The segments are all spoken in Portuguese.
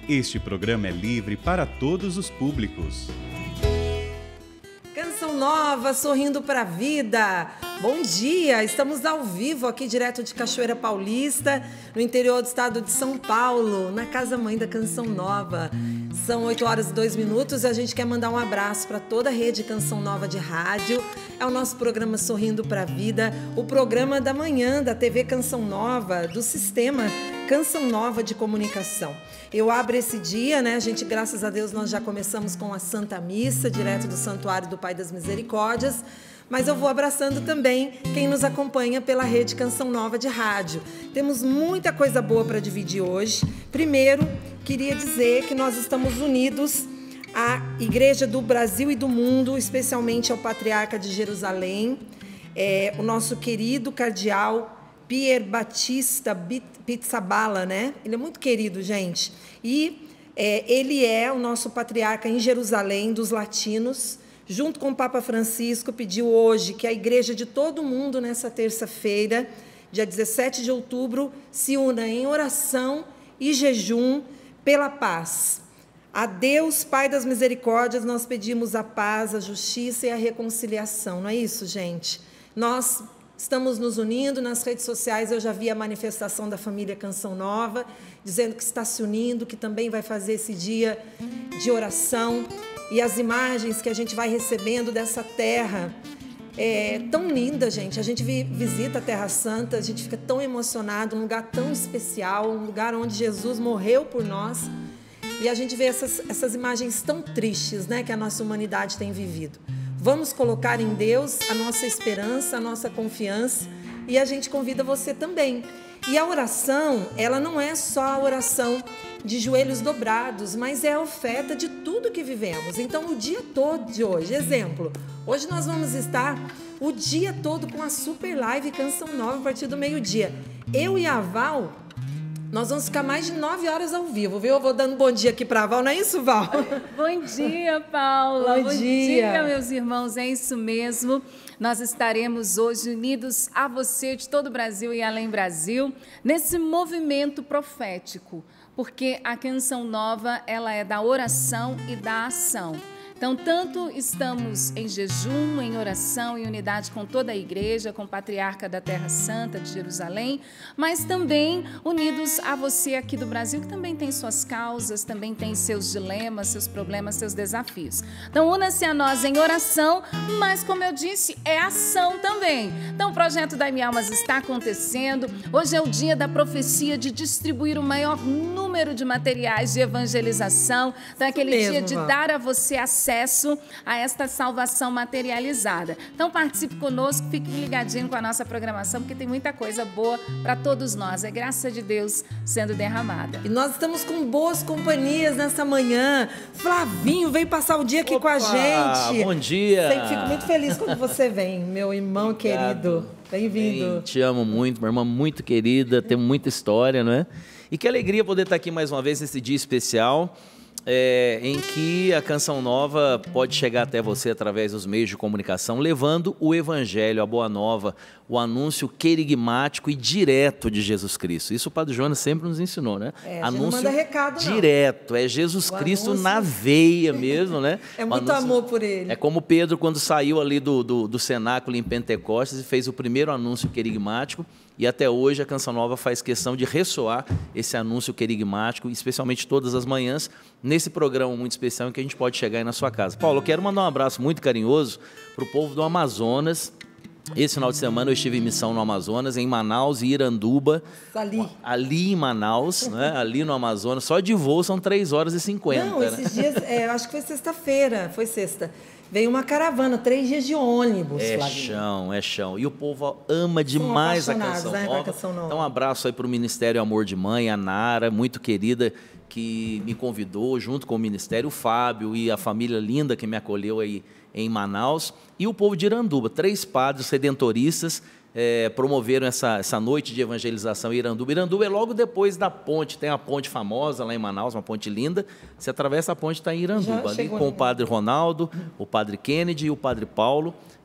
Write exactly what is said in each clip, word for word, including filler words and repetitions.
Este programa é livre para todos os públicos. Canção nova, sorrindo para a vida. Bom dia, estamos ao vivo aqui direto de Cachoeira Paulista, no interior do estado de São Paulo, na Casa Mãe da Canção Nova. São oito horas e dois minutos e a gente quer mandar um abraço para toda a rede Canção Nova de rádio. É o nosso programa Sorrindo para a Vida, o programa da manhã da T V Canção Nova, do sistema Canção Nova de Comunicação. Eu abro esse dia, né? A gente, graças a Deus, nós já começamos com a Santa Missa, direto do Santuário do Pai das Misericórdias. Mas eu vou abraçando também quem nos acompanha pela rede Canção Nova de rádio. Temos muita coisa boa para dividir hoje. Primeiro, queria dizer que nós estamos unidos à Igreja do Brasil e do Mundo, especialmente ao Patriarca de Jerusalém, é, o nosso querido cardeal Pier Battista Pizzaballa, né? Ele é muito querido, gente. E é, ele é o nosso patriarca em Jerusalém dos latinos. Junto com o Papa Francisco, pediu hoje que a igreja de todo mundo, nessa terça-feira, dia dezessete de outubro, se una em oração e jejum pela paz. A Deus, Pai das Misericórdias, nós pedimos a paz, a justiça e a reconciliação. Não é isso, gente? Nós estamos nos unindo nas redes sociais. Eu já vi a manifestação da família Canção Nova, dizendo que está se unindo, que também vai fazer esse dia de oração. E as imagens que a gente vai recebendo dessa terra é tão linda, gente. A gente visita a Terra Santa, a gente fica tão emocionado, um lugar tão especial, um lugar onde Jesus morreu por nós. E a gente vê essas, essas imagens tão tristes, né, que a nossa humanidade tem vivido. Vamos colocar em Deus a nossa esperança, a nossa confiança, e a gente convida você também. E a oração, ela não é só a oração de joelhos dobrados, mas é a oferta de tudo que vivemos. Então, o dia todo de hoje, exemplo, hoje nós vamos estar o dia todo com a super live Canção Nova a partir do meio-dia. Eu e a Val, nós vamos ficar mais de nove horas ao vivo, viu? Eu vou dando bom dia aqui para a Val, não é isso, Val? Bom dia, Paula. Bom, bom dia. dia, meus irmãos, é isso mesmo. Nós estaremos hoje unidos a você de todo o Brasil e além Brasil, nesse movimento profético, porque a Canção Nova, ela é da oração e da ação. Então, tanto estamos em jejum, em oração, em unidade com toda a igreja, com o Patriarca da Terra Santa de Jerusalém, mas também unidos a você aqui do Brasil, que também tem suas causas, também tem seus dilemas, seus problemas, seus desafios. Então, una-se a nós em oração, mas, como eu disse, é ação também. Então, o projeto Dai-me Almas está acontecendo. Hoje é o dia da profecia de distribuir o maior número de materiais de evangelização. Então, é aquele mesmo, dia de Val. dar a você acesso a esta salvação materializada. Então participe conosco, fique ligadinho com a nossa programação, porque tem muita coisa boa para todos nós. É graça de Deus sendo derramada. E nós estamos com boas companhias nessa manhã. Flavinho veio passar o dia aqui Opa, com a gente. Bom dia. Sempre fico muito feliz quando você vem, meu irmão Obrigado. querido. Bem-vindo. Bem, te amo muito, minha irmã muito querida, tem muita história, não é? E que alegria poder estar aqui mais uma vez nesse dia especial. É, em que a Canção Nova pode chegar até você através dos meios de comunicação, levando o Evangelho, a Boa Nova, o anúncio querigmático e direto de Jesus Cristo. Isso o Padre Jonas sempre nos ensinou, né? É, a gente anúncio não manda recado, não. direto, é Jesus O Cristo anúncio... na veia mesmo, né? É O muito anúncio... amor por ele. É como Pedro, quando saiu ali do, do, do cenáculo em Pentecostes e fez o primeiro anúncio querigmático. E até hoje a Canção Nova faz questão de ressoar esse anúncio querigmático, especialmente todas as manhãs, nesse programa muito especial em que a gente pode chegar aí na sua casa. Paulo, eu quero mandar um abraço muito carinhoso para o povo do Amazonas. Esse final de semana eu estive em missão no Amazonas, em Manaus e Iranduba. Ali. Ali em Manaus, né? Ali no Amazonas. Só de voo são três horas e cinquenta. Não, esses dias, é, eu acho que foi sexta-feira, foi sexta. Veio uma caravana, três dias de ônibus, É Flavinho. chão, é chão. E o povo ama demais a Canção né, Nova. a Canção Nova. Então um abraço aí para o Ministério Amor de Mãe, a Nara, muito querida, que me convidou junto com o Ministério, o Fábio e a família linda que me acolheu aí em Manaus. E o povo de Iranduba, três padres redentoristas, É, promoveram essa, essa noite de evangelização em Iranduba. Iranduba é logo depois da ponte, tem a ponte famosa lá em Manaus, uma ponte linda. Você atravessa a ponte, está em Iranduba, ali com o padre Ronaldo, o padre Kennedy e o padre Paulo.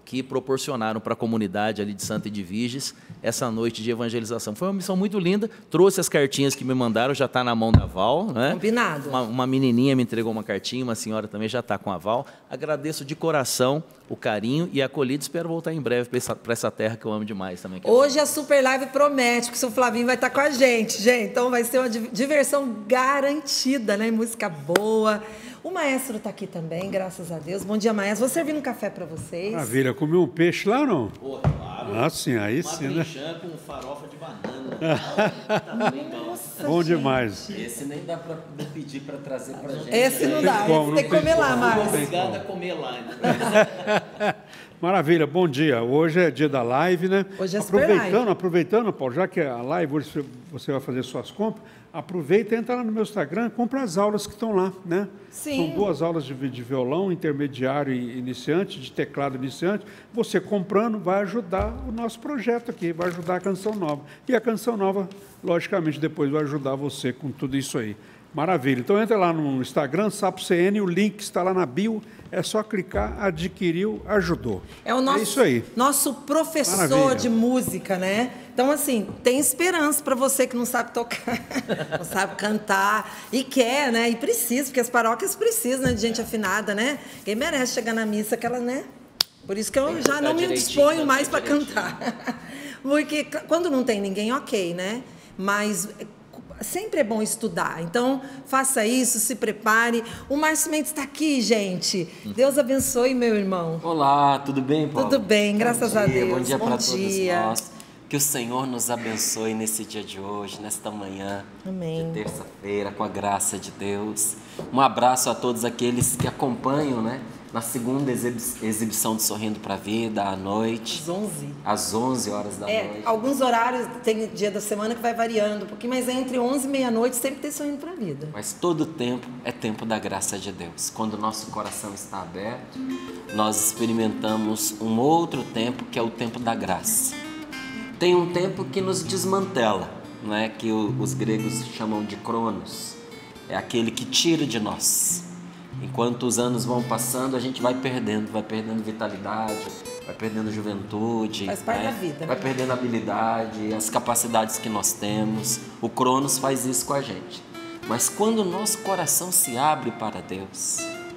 que proporcionaram para a comunidade ali de Santa Edviges essa noite de evangelização. Foi uma missão muito linda, trouxe as cartinhas que me mandaram, já está na mão da Val. Né? Combinado. Uma, uma menininha me entregou uma cartinha, uma senhora também já está com a Val. Agradeço de coração o carinho e a acolhida, espero voltar em breve para essa, para essa terra que eu amo demais também. Hoje a Super Live promete que o seu Flavinho vai estar com a gente, gente. Então vai ser uma diversão garantida, né? Música boa. O maestro está aqui também, graças a Deus. Bom dia, maestro. Vou servir um café para vocês. Maravilha. Comeu um peixe lá ou não? Pô, claro. Ah, sim, aí uma sim, né? com farofa de banana. Tá bem bom. Nossa, bom gente. demais. Esse nem dá para pedir para trazer para gente. Esse não dá, como, esse tem que comer lá, Márcio. Obrigado a comer lá. Né? Maravilha, bom dia. Hoje é dia da live, né? Hoje é super aproveitando, live. aproveitando, Paulo, já que é a live, hoje você vai fazer suas compras, aproveita e entra lá no meu Instagram, compra as aulas que estão lá, né? Sim. São duas aulas de, de violão, intermediário e iniciante, de teclado iniciante. Você comprando vai ajudar o nosso projeto aqui, vai ajudar a Canção Nova. E a Canção Nova, logicamente, depois vai ajudar você com tudo isso aí. Maravilha. Então entra lá no Instagram, Sapo C N, o link está lá na bio, é só clicar, adquiriu, ajudou. É o nosso, é isso aí. nosso professor Maravilha. de música, né? Então, assim, tem esperança para você que não sabe tocar, não sabe cantar e quer, né? E precisa, porque as paróquias precisam, né, de gente afinada, né? Quem merece chegar na missa, aquela, né? Por isso que eu já não me disponho mais para cantar. Porque quando não tem ninguém, ok, né? Mas sempre é bom estudar. Então, faça isso, se prepare. O Márcio Mendes está aqui, gente. Deus abençoe, meu irmão. Olá, tudo bem, Paulo? Tudo bem, graças bom a dia, Deus. Bom dia Bom para dia. todos nós. Que o Senhor nos abençoe nesse dia de hoje, nesta manhã Amém. de terça-feira, com a graça de Deus. Um abraço a todos aqueles que acompanham, né? Na segunda exibi- exibição de Sorrindo para a Vida, à noite. Às onze. Às onze horas da É, noite. alguns horários, tem dia da semana que vai variando um pouquinho, mas entre onze e meia-noite sempre tem Sorrindo para a Vida. Mas todo tempo é tempo da graça de Deus. Quando o nosso coração está aberto, nós experimentamos um outro tempo que é o tempo da graça. Tem um tempo que nos desmantela, né? Que o, os gregos chamam de cronos. É aquele que tira de nós. Enquanto os anos vão passando, a gente vai perdendo, vai perdendo vitalidade, vai perdendo juventude. Faz parte né? da vida, né? Vai perdendo habilidade, as capacidades que nós temos. O cronos faz isso com a gente. Mas quando o nosso coração se abre para Deus,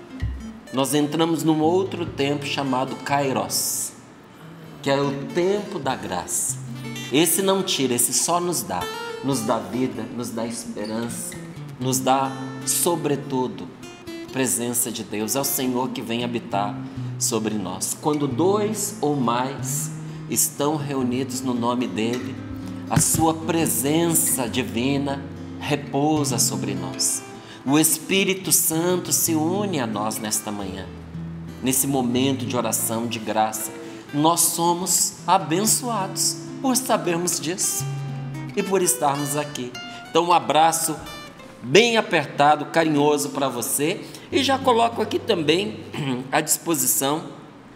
nós entramos num outro tempo chamado Kairos, que é o tempo da graça. Esse não tira, esse só nos dá. Nos dá vida, nos dá esperança, nos dá, sobretudo, presença de Deus. É o Senhor que vem habitar sobre nós. Quando dois ou mais estão reunidos no nome dEle, a sua presença divina repousa sobre nós. O Espírito Santo se une a nós nesta manhã, nesse momento de oração, de graça. Nós somos abençoados por sabermos disso e por estarmos aqui. Então, um abraço bem apertado, carinhoso para você, e já coloco aqui também à disposição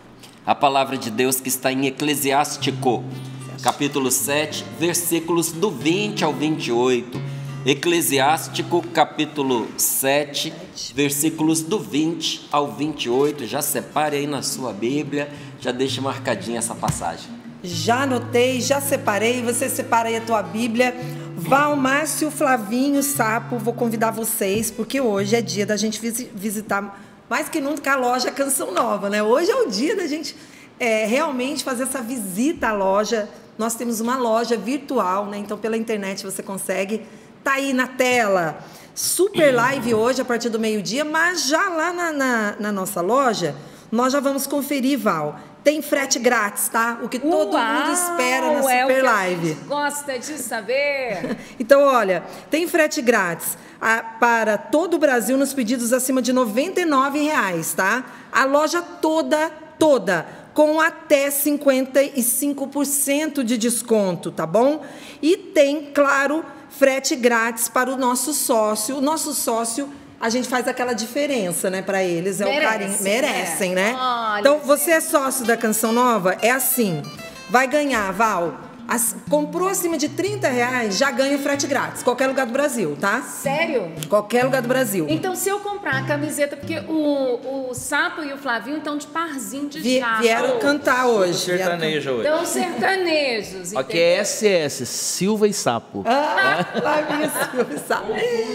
a palavra de Deus que está em Eclesiástico, capítulo sete, versículos do vinte ao vinte e oito. Eclesiástico, capítulo sete, versículos do vinte ao vinte e oito. Já separe aí na sua Bíblia, já deixe marcadinha essa passagem. Já anotei, já separei, você separa aí a tua Bíblia. Val, Márcio, Flavinho, Sapo, vou convidar vocês, porque hoje é dia da gente visitar, mais que nunca, a loja Canção Nova, né? Hoje é o dia da gente é, realmente fazer essa visita à loja. Nós temos uma loja virtual, né? Então pela internet você consegue. Tá aí na tela. Super live hoje a partir do meio-dia, mas já lá na, na, na nossa loja, nós já vamos conferir, Val. Tem frete grátis, tá? O que todo Uau, mundo espera na é Super o que Live. A gente gosta de saber. Então, olha, tem frete grátis a, para todo o Brasil nos pedidos acima de noventa e nove reais, tá? A loja toda, toda, com até cinquenta e cinco por cento de desconto, tá bom? E tem, claro, frete grátis para o nosso sócio. O nosso sócio, a gente faz aquela diferença, né, para eles. É Merece, o carinho. Merecem, né? Olha, então, você é sócio da Canção Nova? É assim. Vai ganhar, Val, As, comprou acima de trinta reais, já ganha frete grátis. Qualquer lugar do Brasil, tá? Sério? Qualquer lugar do Brasil. Então, se eu comprar a camiseta, porque o, o Sapo e o Flavinho estão de parzinho de Vi, chapa. Vieram cantar hoje. Sertanejo hoje. Então, sertanejos. Aqui é S S, Silva e Sapo. Ah, Flavinho, Silva e Sapo.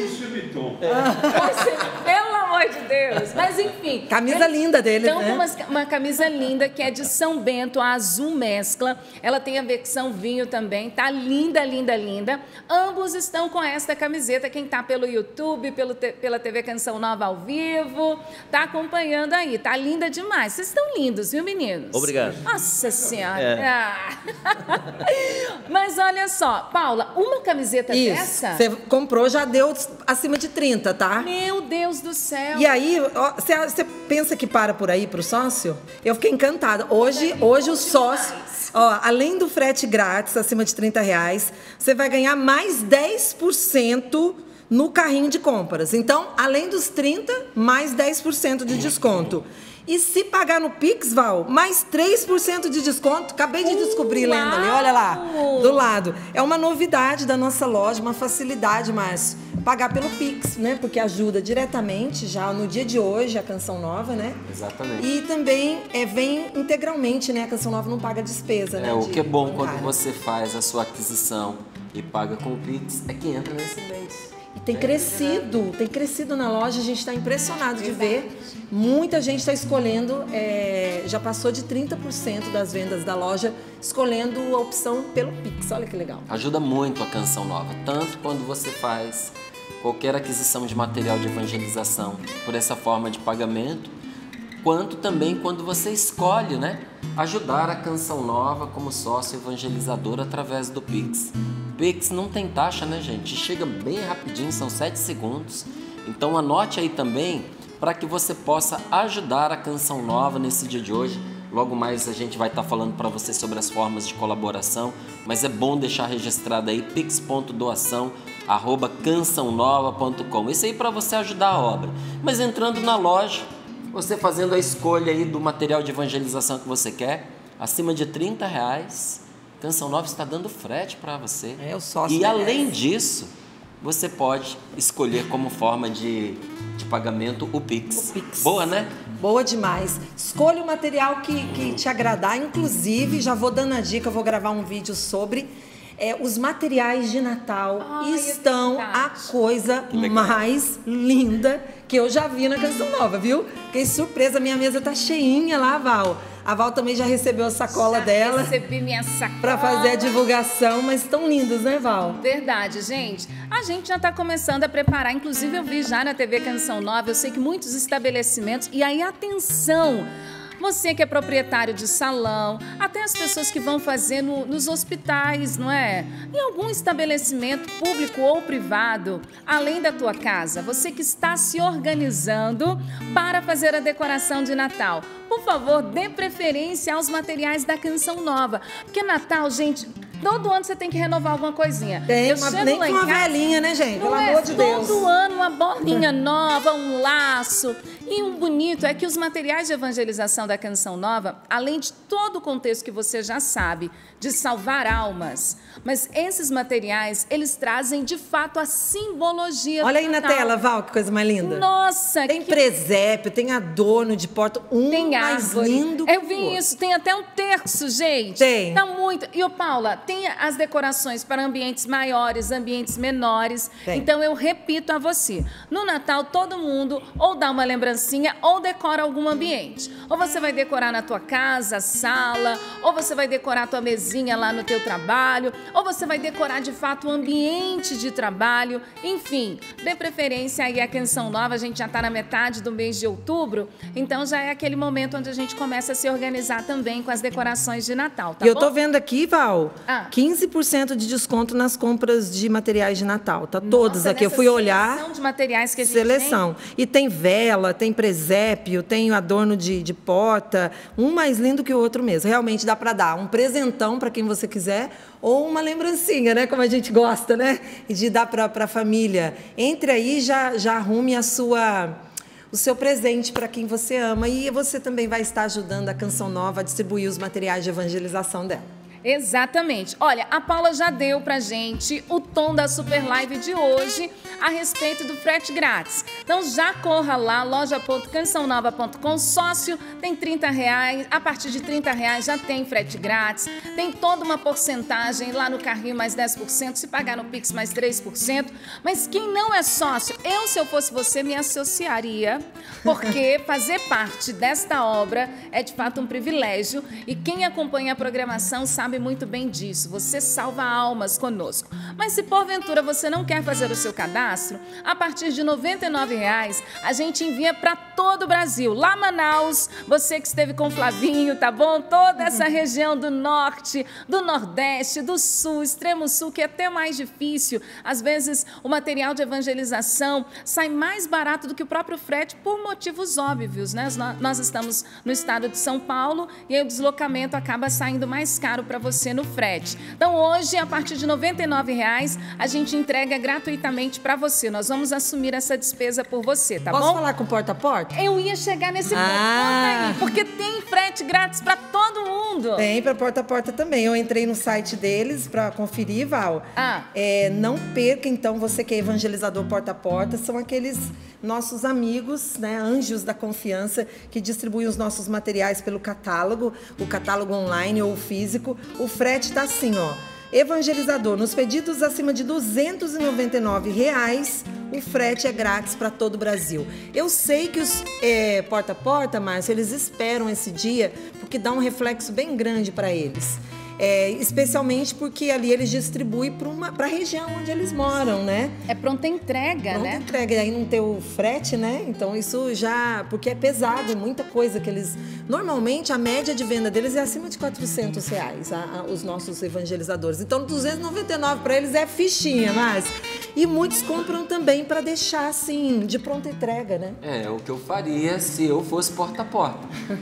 Pelo amor de Deus. Mas, enfim. Camisa linda deles, então, né? Uma, uma camisa linda que é de São Bento, a azul mescla. Ela tem a versão vinho também. Tá linda, linda, linda. Ambos estão com esta camiseta. Quem tá pelo YouTube, pelo, pela T V Canção Nova ao vivo, tá acompanhando aí. Tá linda demais. Vocês estão lindos, viu, meninos? Obrigado. Nossa Senhora. É. Ah. Mas olha só, Paula, uma camiseta Isso. dessa... Você comprou, já deu acima de trinta, tá? Meu Deus do céu. E aí, ó, você você pensa que para por aí pro sócio? Eu fiquei encantada. Hoje, hoje o sócio, ó, além do frete grátis, acima de trinta reais, você vai ganhar mais dez por cento no carrinho de compras. Então, além dos trinta, mais dez por cento de desconto. E se pagar no Pix, Val, mais três por cento de desconto. Acabei de descobrir, lendo ali, olha lá, do lado. É uma novidade da nossa loja, uma facilidade, Márcio. Pagar pelo Pix, né? Porque ajuda diretamente já no dia de hoje a Canção Nova, né? Exatamente. E também é, vem integralmente, né? A Canção Nova não paga despesa, né? É, o de que é bom quando bancária. você faz a sua aquisição e paga com o Pix é que entra nesse mês. E tem crescido, tem crescido na loja, a gente está impressionado de ver. Muita gente está escolhendo, é, já passou de trinta por cento das vendas da loja escolhendo a opção pelo Pix. Olha que legal. Ajuda muito a Canção Nova, tanto quando você faz qualquer aquisição de material de evangelização por essa forma de pagamento, quanto também quando você escolhe, né, ajudar a Canção Nova como sócio evangelizador através do Pix. Pix não tem taxa, né, gente? Chega bem rapidinho, são sete segundos. Então anote aí também para que você possa ajudar a Canção Nova nesse dia de hoje. Logo mais a gente vai estar falando para você sobre as formas de colaboração, mas é bom deixar registrado aí pix ponto doação arroba canção nova ponto com. Isso aí para você ajudar a obra. Mas entrando na loja, você fazendo a escolha aí do material de evangelização que você quer, acima de trinta reais, Canção Nova está dando frete para você. É, o sócio E merece. além disso, você pode escolher como forma de, de pagamento o Pix. O Pix. Boa, né? Boa demais. Escolha o material que, que te agradar. Inclusive, já vou dando a dica, eu vou gravar um vídeo sobre é, os materiais de Natal. Ai, estão é a coisa legal. mais linda que eu já vi na Canção Nova, viu? Fiquei surpresa, minha mesa tá cheinha lá, Val. A Val também já recebeu a sacola Já dela recebi minha sacola. para fazer a divulgação, mas estão lindos, né, Val? Verdade, gente. A gente já está começando a preparar. Inclusive, eu vi já na T V Canção Nova, eu sei que muitos estabelecimentos... E aí, atenção! Você que é proprietário de salão, até as pessoas que vão fazer no, nos hospitais, não é? Em algum estabelecimento público ou privado, além da tua casa, você que está se organizando para fazer a decoração de Natal. Por favor, dê preferência aos materiais da Canção Nova. Porque Natal, gente, todo ano você tem que renovar alguma coisinha. Tem, Eu uma, chego nem lá com em uma casa, velhinha, né, gente? não Pelo é? amor de Deus. Todo ano uma bolinha nova, um laço. E o bonito é que os materiais de evangelização da Canção Nova, além de todo o contexto que você já sabe, de salvar almas, mas esses materiais, eles trazem de fato a simbologia Olha do aí na Natal. tela, Val, que coisa mais linda. Nossa, Tem que presépio, tem adorno de porta, um tem mais árvore. lindo Eu que o vi outro. isso, tem até um terço, gente. Tem. Tá muito. E, ô, Paula, tem as decorações para ambientes maiores, ambientes menores. Tem. Então, eu repito a você. No Natal, todo mundo ou dá uma lembrancinha ou decora algum ambiente. Ou você vai decorar na tua casa, sala, ou você vai decorar a tua mesinha lá no teu trabalho, ou você vai decorar, de fato, o ambiente de trabalho. Enfim, dê preferência aí à Canção Nova. A gente já está na metade do mês de outubro, então já é aquele momento onde a gente começa a se organizar também com as decorações de Natal, tá E eu bom? tô vendo aqui, Val, Ah. quinze por cento de desconto nas compras de materiais de Natal. Tá todas Nossa, aqui. Eu nessa fui olhar. seleção de materiais que a gente Seleção. E tem vela, tem presépio, tem adorno de, de porta. Um mais lindo que o outro mesmo. Realmente dá para dar um presentão para quem você quiser ou uma lembrancinha, né? Como a gente gosta, né? E de dar para a família. Entre aí, já, já arrume a sua... o seu presente para quem você ama. E você também vai estar ajudando a Canção Nova a distribuir os materiais de evangelização dela. Exatamente. Olha, a Paula já deu pra gente o tom da Super Live de hoje a respeito do frete grátis. Então já corra lá, loja ponto canção nova ponto com, sócio tem trinta reais, a partir de trinta reais já tem frete grátis, tem toda uma porcentagem lá no carrinho mais dez por cento, se pagar no Pix mais três por cento, mas quem não é sócio, eu se eu fosse você me associaria, porque fazer parte desta obra é de fato um privilégio e quem acompanha a programação sabe muito bem disso, você salva almas conosco. Mas se porventura você não quer fazer o seu cadastro, a partir de noventa e nove reais, a gente envia para todo o Brasil. Lá Manaus, você que esteve com o Flavinho, tá bom? Toda essa região do norte, do nordeste, do sul, extremo sul, que é até mais difícil. Às vezes, o material de evangelização sai mais barato do que o próprio frete por motivos óbvios, né? Nós estamos no estado de São Paulo e aí o deslocamento acaba saindo mais caro para você no frete. Então, hoje, a partir de noventa e nove reais, a gente entrega gratuitamente para você. Nós vamos assumir essa despesa por você, tá Posso bom? falar com porta a porta? Eu ia chegar nesse ponto Ah. aí, porque tem frete grátis para todo mundo. Tem para porta a porta também. Eu entrei no site deles para conferir, Val. Ah. É, não perca, então, você que é evangelizador porta a porta, são aqueles nossos amigos, né, anjos da confiança, que distribuem os nossos materiais pelo catálogo, o catálogo online ou físico. O frete tá assim, ó. Evangelizador, nos pedidos acima de duzentos e noventa e nove reais, o frete é grátis para todo o Brasil. Eu sei que os é, porta a porta, Márcio, eles esperam esse dia porque dá um reflexo bem grande para eles. É, especialmente porque ali eles distribuem para a região onde eles moram, né? É pronta entrega, Pronta né? entrega, e aí não ter o frete, né? Então isso já... Porque é pesado, é muita coisa que eles... Normalmente a média de venda deles é acima de quatrocentos reais, a, a, os nossos evangelizadores. Então duzentos e noventa e nove para eles é fichinha, mas... E muitos compram também para deixar assim, de pronta entrega, né? É, o que eu faria se eu fosse porta a porta.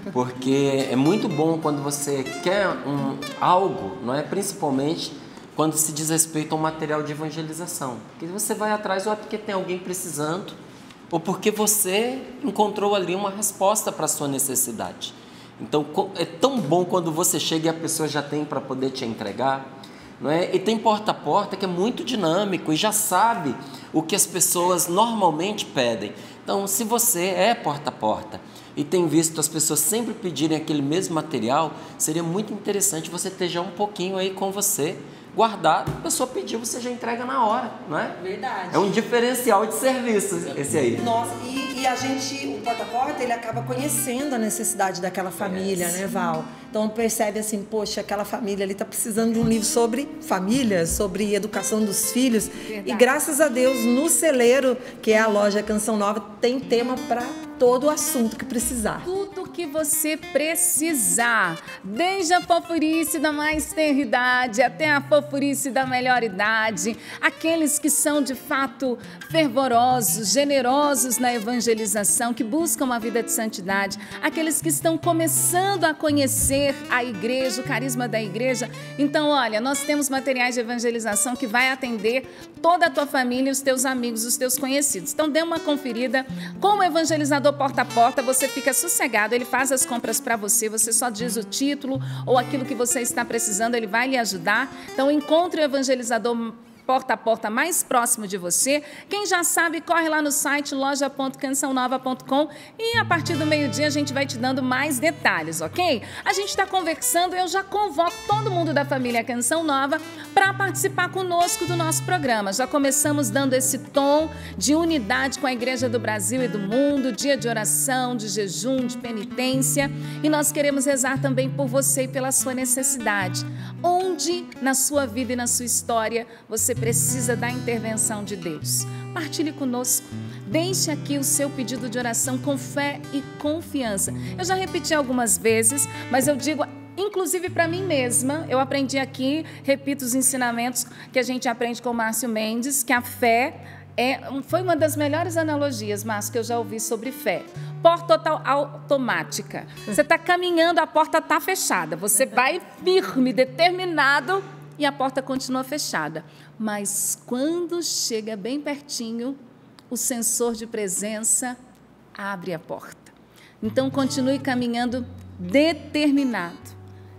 Porque é muito bom quando você quer um, algo, não é? Principalmente quando se diz respeito ao material de evangelização. Porque você vai atrás ou é porque tem alguém precisando, ou porque você encontrou ali uma resposta para a sua necessidade. Então, é tão bom quando você chega e a pessoa já tem para poder te entregar. Não é? E tem porta a porta que é muito dinâmico e já sabe o que as pessoas normalmente pedem. Então, se você é porta a porta e tem visto as pessoas sempre pedirem aquele mesmo material, seria muito interessante você ter já um pouquinho aí com você, guardado, a pessoa pediu, você já entrega na hora, não é? Verdade. É um diferencial de serviço esse aí. Nossa, e, e a gente, o porta a porta, ele acaba conhecendo a necessidade daquela família, né, Val? Então percebe assim, poxa, aquela família ali tá precisando de um livro sobre família, sobre educação dos filhos. Verdade. E graças a Deus, no celeiro, que é a loja Canção Nova, tem tema para todo o assunto que precisar. Tudo que você precisar, desde a fofurice da mais tenra idade até a fofurice da melhor idade, aqueles que são de fato fervorosos, generosos na evangelização, que buscam uma vida de santidade, aqueles que estão começando a conhecer a igreja, o carisma da igreja. Então, olha, nós temos materiais de evangelização que vai atender toda a tua família, os teus amigos, os teus conhecidos. Então, dê uma conferida com o evangelizador porta a porta, você fica sossegado, ele faz as compras para você, você só diz o título ou aquilo que você está precisando, ele vai lhe ajudar. Então, encontre o evangelizador porta a porta mais próximo de você. Quem já sabe, corre lá no site loja ponto canção nova ponto com e a partir do meio-dia a gente vai te dando mais detalhes, ok? A gente está conversando, eu já convoco todo mundo da família Canção Nova para participar conosco do nosso programa. Já começamos dando esse tom de unidade com a Igreja do Brasil e do mundo, dia de oração, de jejum, de penitência, e nós queremos rezar também por você e pela sua necessidade. Onde na sua vida e na sua história você precisa da intervenção de Deus? Partilhe conosco. Deixe aqui o seu pedido de oração com fé e confiança. Eu já repeti algumas vezes, mas eu digo, inclusive para mim mesma, eu aprendi aqui, repito os ensinamentos que a gente aprende com o Márcio Mendes, que a fé é, foi uma das melhores analogias, Márcio, que eu já ouvi sobre fé. Porta automática. Você está caminhando, a porta está fechada. Você vai firme, determinado, e a porta continua fechada. Mas quando chega bem pertinho, o sensor de presença abre a porta. Então, continue caminhando determinado.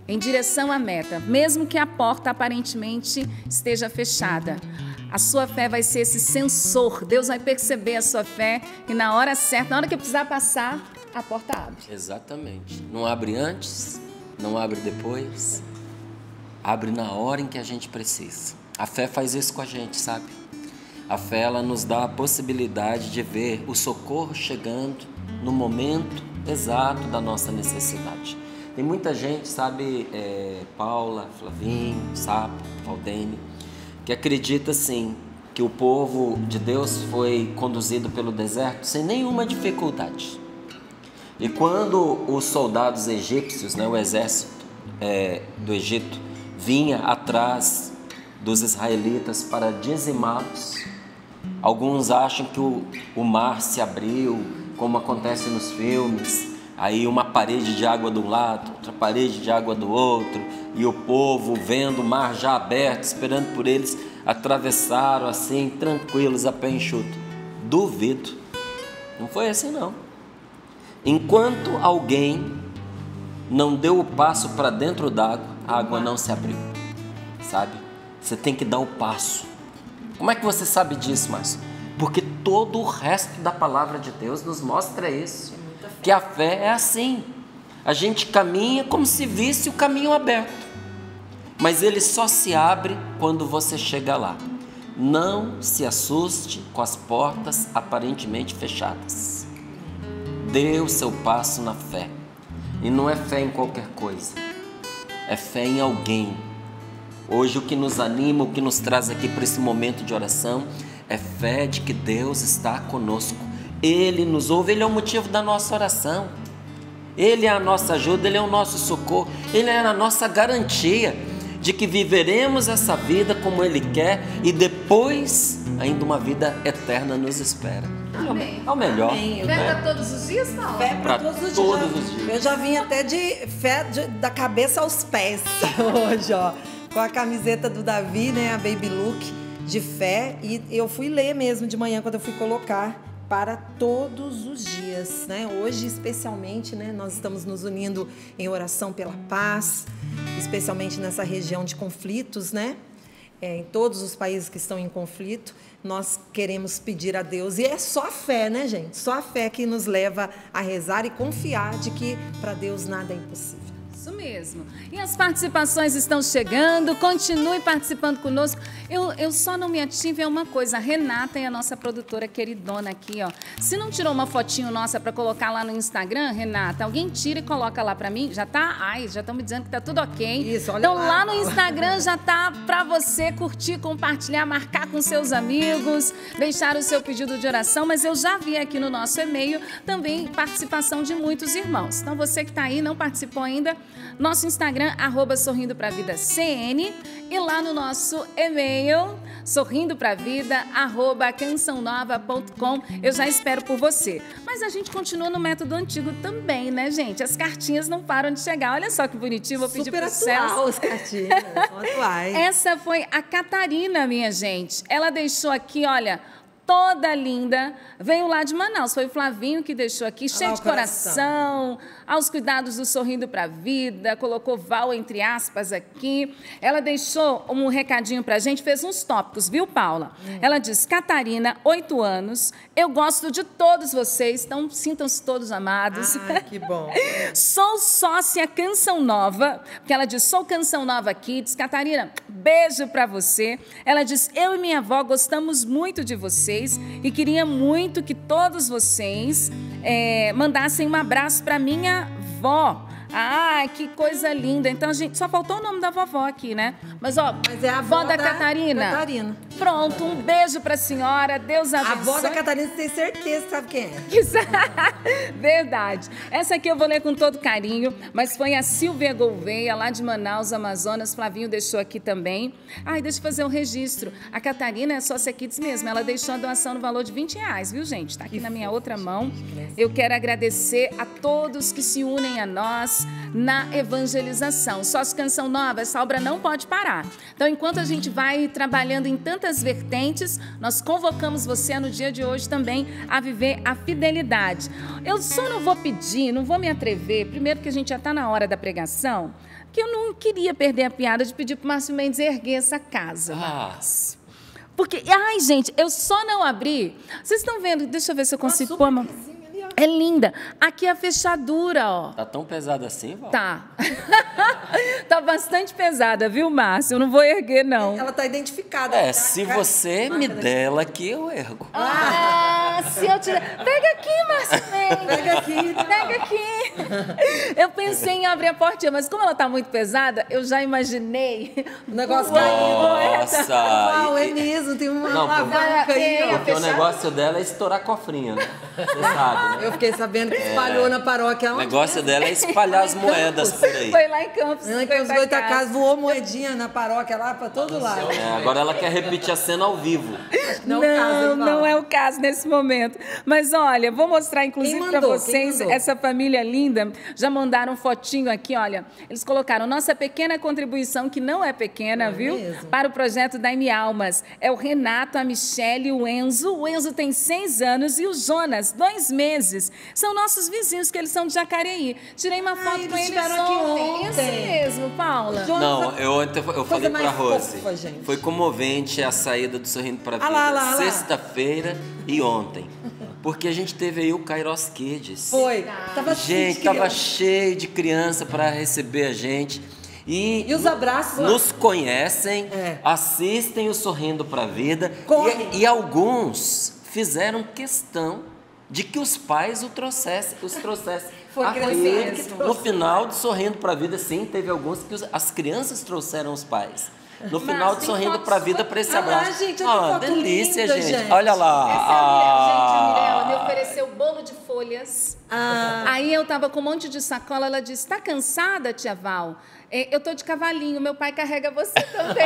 em direção à meta, mesmo que a porta aparentemente esteja fechada. A sua fé vai ser esse sensor. Deus vai perceber a sua fé e na hora certa, na hora que precisar passar, a porta abre. Exatamente. Não abre antes, não abre depois. Abre na hora em que a gente precisa. A fé faz isso com a gente, sabe? A fé, ela nos dá a possibilidade de ver o socorro chegando no momento exato da nossa necessidade. Tem muita gente, sabe, é, Paula, Flavinho, Sapo, Valdene, que acredita, assim, que o povo de Deus foi conduzido pelo deserto sem nenhuma dificuldade. E quando os soldados egípcios, né, o exército é, do Egito, vinha atrás dos israelitas para dizimá-los, alguns acham que o, o mar se abriu, como acontece nos filmes, aí uma parede de água de um lado, outra parede de água do outro, e o povo vendo o mar já aberto, esperando por eles, atravessaram assim, tranquilos, a pé enxuto. Duvido. Não foi assim, não. Enquanto alguém não deu o passo para dentro d'água, a água não se abriu, sabe? Você tem que dar o passo. Como é que você sabe disso, Márcio? Porque todo o resto da palavra de Deus nos mostra isso, que a fé é assim. A gente caminha como se visse o caminho aberto, mas ele só se abre quando você chega lá. Não se assuste com as portas aparentemente fechadas. Dê o seu passo na fé. E não é fé em qualquer coisa, é fé em alguém. Hoje o que nos anima, o que nos traz aqui para esse momento de oração é fé de que Deus está conosco. Ele nos ouve, Ele é o motivo da nossa oração. Ele é a nossa ajuda, Ele é o nosso socorro, Ele é a nossa garantia de que viveremos essa vida como Ele quer e depois ainda uma vida eterna nos espera. Amém. É o melhor. Amém. Fé para todos os dias, não? Fé para Pra todos os todos dias. os dias. Eu já vim até de fé de- da cabeça aos pés hoje, ó. Com a camiseta do Davi, né? A Baby Look de fé. E eu fui ler mesmo de manhã quando eu fui colocar para todos os dias, né? Hoje, especialmente, né? Nós estamos nos unindo em oração pela paz, especialmente nessa região de conflitos, né? É, em todos os países que estão em conflito, nós queremos pedir a Deus. E é só a fé, né, gente? Só a fé que nos leva a rezar e confiar de que para Deus nada é impossível. Isso mesmo. E as participações estão chegando, continue participando conosco. Eu, eu só não me ative a uma coisa, a Renata é a nossa produtora queridona aqui, ó. Se não tirou uma fotinho nossa para colocar lá no Instagram, Renata, alguém tira e coloca lá para mim, já tá? Ai, já estão me dizendo que tá tudo ok. Isso, olha então lá. lá no Instagram já tá para você curtir, compartilhar, marcar com seus amigos, deixar o seu pedido de oração, mas eu já vi aqui no nosso e-mail também participação de muitos irmãos. Então você que tá aí, não participou ainda, nosso Instagram, arroba Sorrindo Pra Vida C N, e lá no nosso e-mail, sorrindo pra vida, arroba canção nova ponto com. Eu já espero por você. Mas a gente continua no método antigo também, né, gente? As cartinhas não param de chegar. Olha só que bonitinho, vou pedir Super pro Celso. atual as cartinhas, são atuais. Essa foi a Catarina, minha gente. Ela deixou aqui, olha, toda linda. Veio lá de Manaus. Foi o Flavinho que deixou aqui, cheio Ah, de o coração. coração, aos cuidados do Sorrindo pra Vida. Colocou Val entre aspas aqui. Ela deixou um recadinho pra gente, fez uns tópicos, viu, Paula? Hum. Ela diz: Catarina, oito anos. Eu gosto de todos vocês, então sintam-se todos amados. Ai, que bom. Sou sócia Canção Nova, porque ela diz, sou Canção Nova Kids. Catarina, beijo pra você. Ela diz, eu e minha avó gostamos muito de vocês e queria muito que todos vocês é, mandassem um abraço pra minha avó. Ah, que coisa linda. Então, gente, só faltou o nome da vovó aqui, né? Mas, ó, Mas é a avó da, da Catarina. Catarina. Pronto, um beijo pra senhora. Deus A abençoe. avó da Catarina, você tem certeza que sabe quem é? Isso- Verdade. Essa aqui eu vou ler com todo carinho, mas foi a Silvia Gouveia, lá de Manaus, Amazonas. Flavinho deixou aqui também. Ai, deixa eu fazer um registro. A Catarina é sócia Kids mesmo. Ela deixou a doação no valor de vinte reais, viu, gente? Tá aqui na minha outra mão. Eu quero agradecer a todos que se unem a nós na evangelização. Sócio Canção Nova, essa obra não pode parar. Então, enquanto a gente vai trabalhando em tantas tantas vertentes, nós convocamos você no dia de hoje também a viver a fidelidade. Eu só não vou pedir, não vou me atrever, primeiro que a gente já está na hora da pregação, que eu não queria perder a piada de pedir para o Márcio Mendes erguer essa casa. Ah. Mas... Porque, ai, gente, eu só não abri. Vocês estão vendo? Deixa eu ver se eu consigo pôr uma... É linda. Aqui é a fechadura, ó. Tá tão pesada assim, Val? Tá. Tá bastante pesada, viu, Márcio? Eu não vou erguer, não. Ela tá identificada. É, Tá? se você me der ela aqui, eu ergo. Ah, se eu tirar... Pega aqui, Márcio Mendes. Pega aqui. Pega aqui. Eu pensei em abrir a portinha, mas como ela tá muito pesada, eu já imaginei... O negócio Nossa! Uau, é E- mesmo, tem uma Não, alavanca aí, ó. Porque o negócio dela é estourar cofrinha, né? Você sabe, né? Eu fiquei sabendo que espalhou na paróquia. O negócio dela é espalhar as moedas por aí. Foi lá em Campos. Ela que foi os pra Goitacazes voou moedinha na paróquia lá pra todo lado. É, agora ela quer repetir a cena ao vivo. Não, Não, é o caso, ele não fala. é o caso nesse momento. Mas olha, vou mostrar inclusive Quem para mandou? vocês Quem mandou? essa família linda. Já mandaram fotinho aqui, olha. Eles colocaram nossa pequena contribuição, que não é pequena, viu? mesmo? Para o projeto Dai-me Almas. É o Renato, a Michele e o Enzo. O Enzo tem seis anos e o Jonas, dois meses. São nossos vizinhos, que eles são de Jacareí. Tirei uma foto eles com eles estiveram aqui ontem. Isso ontem. mesmo, Paula. Jonas, Não, eu ontem eu coisa falei pra mais Rose. fofa, gente. Foi comovente a saída do Sorrindo pra Vida. Ah lá, ah lá, ah lá. Sexta-feira e ontem. Porque a gente teve aí o Kairos Kids. Foi. Tava Gente, cheio de tava criança. cheio de criança para receber a gente. E, E os abraços? nos conhecem, É. assistem o Sorrindo para a Vida. Corre. E, e alguns fizeram questão de que os pais o trouxessem, os trouxessem. Foi aqui. criança que trouxe. No final do Sorrindo para a Vida, sim, teve alguns que os- as crianças trouxeram os pais. No final do tem Sorrindo foto para a sua Vida, para esse Ah lá, abraço. gente, olha que Ah, foto delícia, linda, gente. gente. Olha lá. Essa é a Mirella, gente, a Mirella me Ah. ofereceu bolo de folhas. Ah. Aí eu tava com um monte de sacola, ela disse, tá cansada, tia Val? É, eu tô de cavalinho, meu pai carrega você também.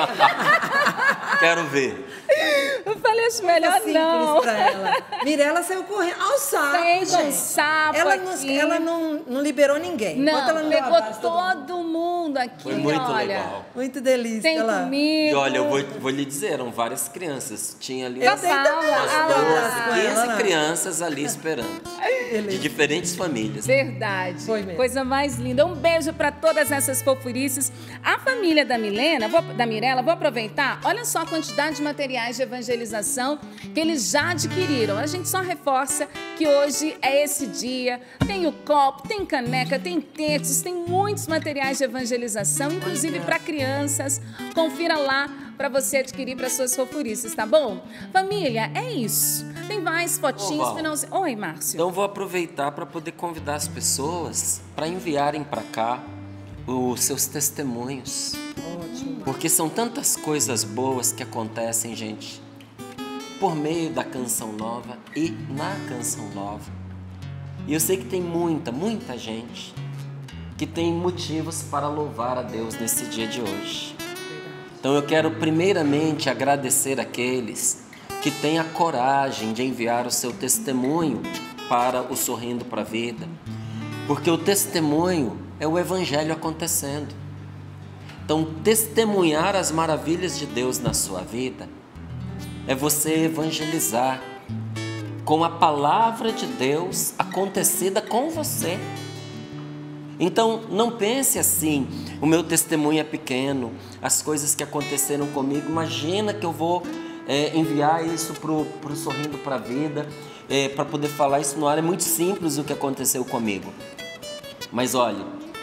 Quero ver. Eu falei, acho melhor Simples não. pra ela. Mirella saiu correndo. Olha o sapo, Tem um gente. sapo Ela, não, aqui. ela não, não liberou ninguém. Não, Enquanto ela não deu pegou abraço, todo mundo. todo mundo aqui, Foi muito olha. legal. Muito delícia. Tem olha lá. comigo. E olha, eu vou, vou lhe dizer, eram várias crianças. Tinha ali Eu umas tenho também. umas Ah, lá. doze, Com ela, quinze lá. crianças ali esperando. De diferentes famílias. Verdade. Foi mesmo. Coisa mais linda. Um beijo para todas essas fofurices. A família da Milena, vou, da Mirella, vou aproveitar. Olha só a quantidade de materiais de evangelização que eles já adquiriram. A gente só reforça que hoje é esse dia. Tem o copo, tem caneca, tem textos, tem muitos materiais de evangelização, inclusive para crianças. Confira lá para você adquirir para suas fofurices, tá bom? Família, é isso. Tem mais fotinhos. Ô, Val. finalzinho. Oi, Márcio. Então vou aproveitar para poder convidar as pessoas para enviarem para cá os seus testemunhos. Ótimo. Porque são tantas coisas boas que acontecem, gente, por meio da Canção Nova e na Canção Nova. E eu sei que tem muita, muita gente que tem motivos para louvar a Deus nesse dia de hoje. Então eu quero primeiramente agradecer aqueles que têm a coragem de enviar o seu testemunho para o Sorrindo para a Vida, porque o testemunho é o Evangelho acontecendo. Então, testemunhar as maravilhas de Deus na sua vida é você evangelizar com a palavra de Deus acontecida com você. Então, não pense assim, o meu testemunho é pequeno, as coisas que aconteceram comigo, imagina que eu vou é, enviar isso para o Sorrindo para a Vida, é, para poder falar isso no ar. É muito simples o que aconteceu comigo. Mas olha,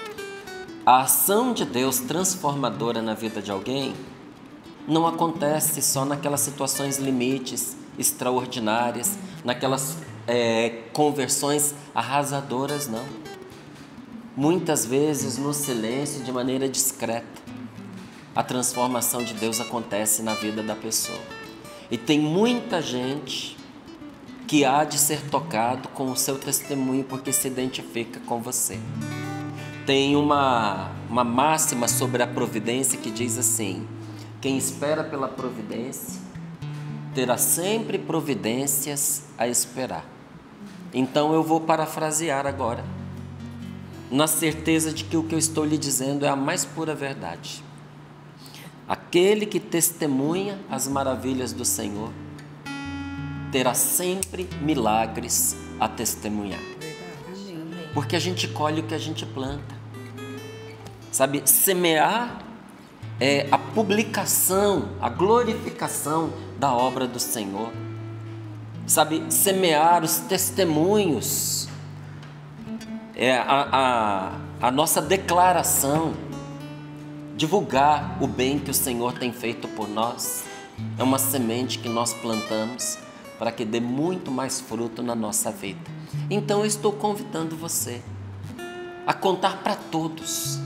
a ação de Deus transformadora na vida de alguém não acontece só naquelas situações limites, extraordinárias, naquelas é, conversões arrasadoras, não. Muitas vezes no silêncio, de maneira discreta, a transformação de Deus acontece na vida da pessoa. E tem muita gente que há de ser tocado com o seu testemunho porque se identifica com você. Tem uma, uma máxima sobre a providência que diz assim: quem espera pela providência terá sempre providências a esperar. Então eu vou parafrasear agora, na certeza de que o que eu estou lhe dizendo é a mais pura verdade. Aquele que testemunha as maravilhas do Senhor terá sempre milagres a testemunhar. Porque a gente colhe o que a gente planta. Sabe, semear é a publicação, a glorificação da obra do Senhor. Sabe, semear os testemunhos é a, a, a nossa declaração, divulgar o bem que o Senhor tem feito por nós. É uma semente que nós plantamos para que dê muito mais fruto na nossa vida. Então eu estou convidando você a contar para todos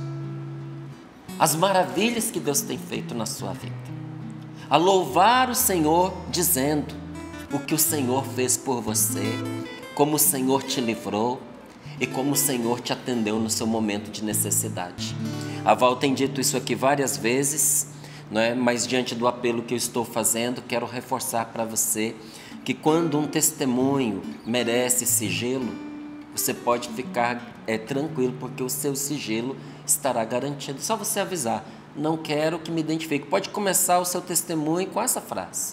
as maravilhas que Deus tem feito na sua vida, a louvar o Senhor dizendo o que o Senhor fez por você, como o Senhor te livrou e como o Senhor te atendeu no seu momento de necessidade. A Val tem dito isso aqui várias vezes, não é? Mas diante do apelo que eu estou fazendo, quero reforçar para você que quando um testemunho merece sigilo, você pode ficar é, tranquilo, porque o seu sigilo estará garantido. Só você avisar, não quero que me identifique. Pode começar o seu testemunho com essa frase: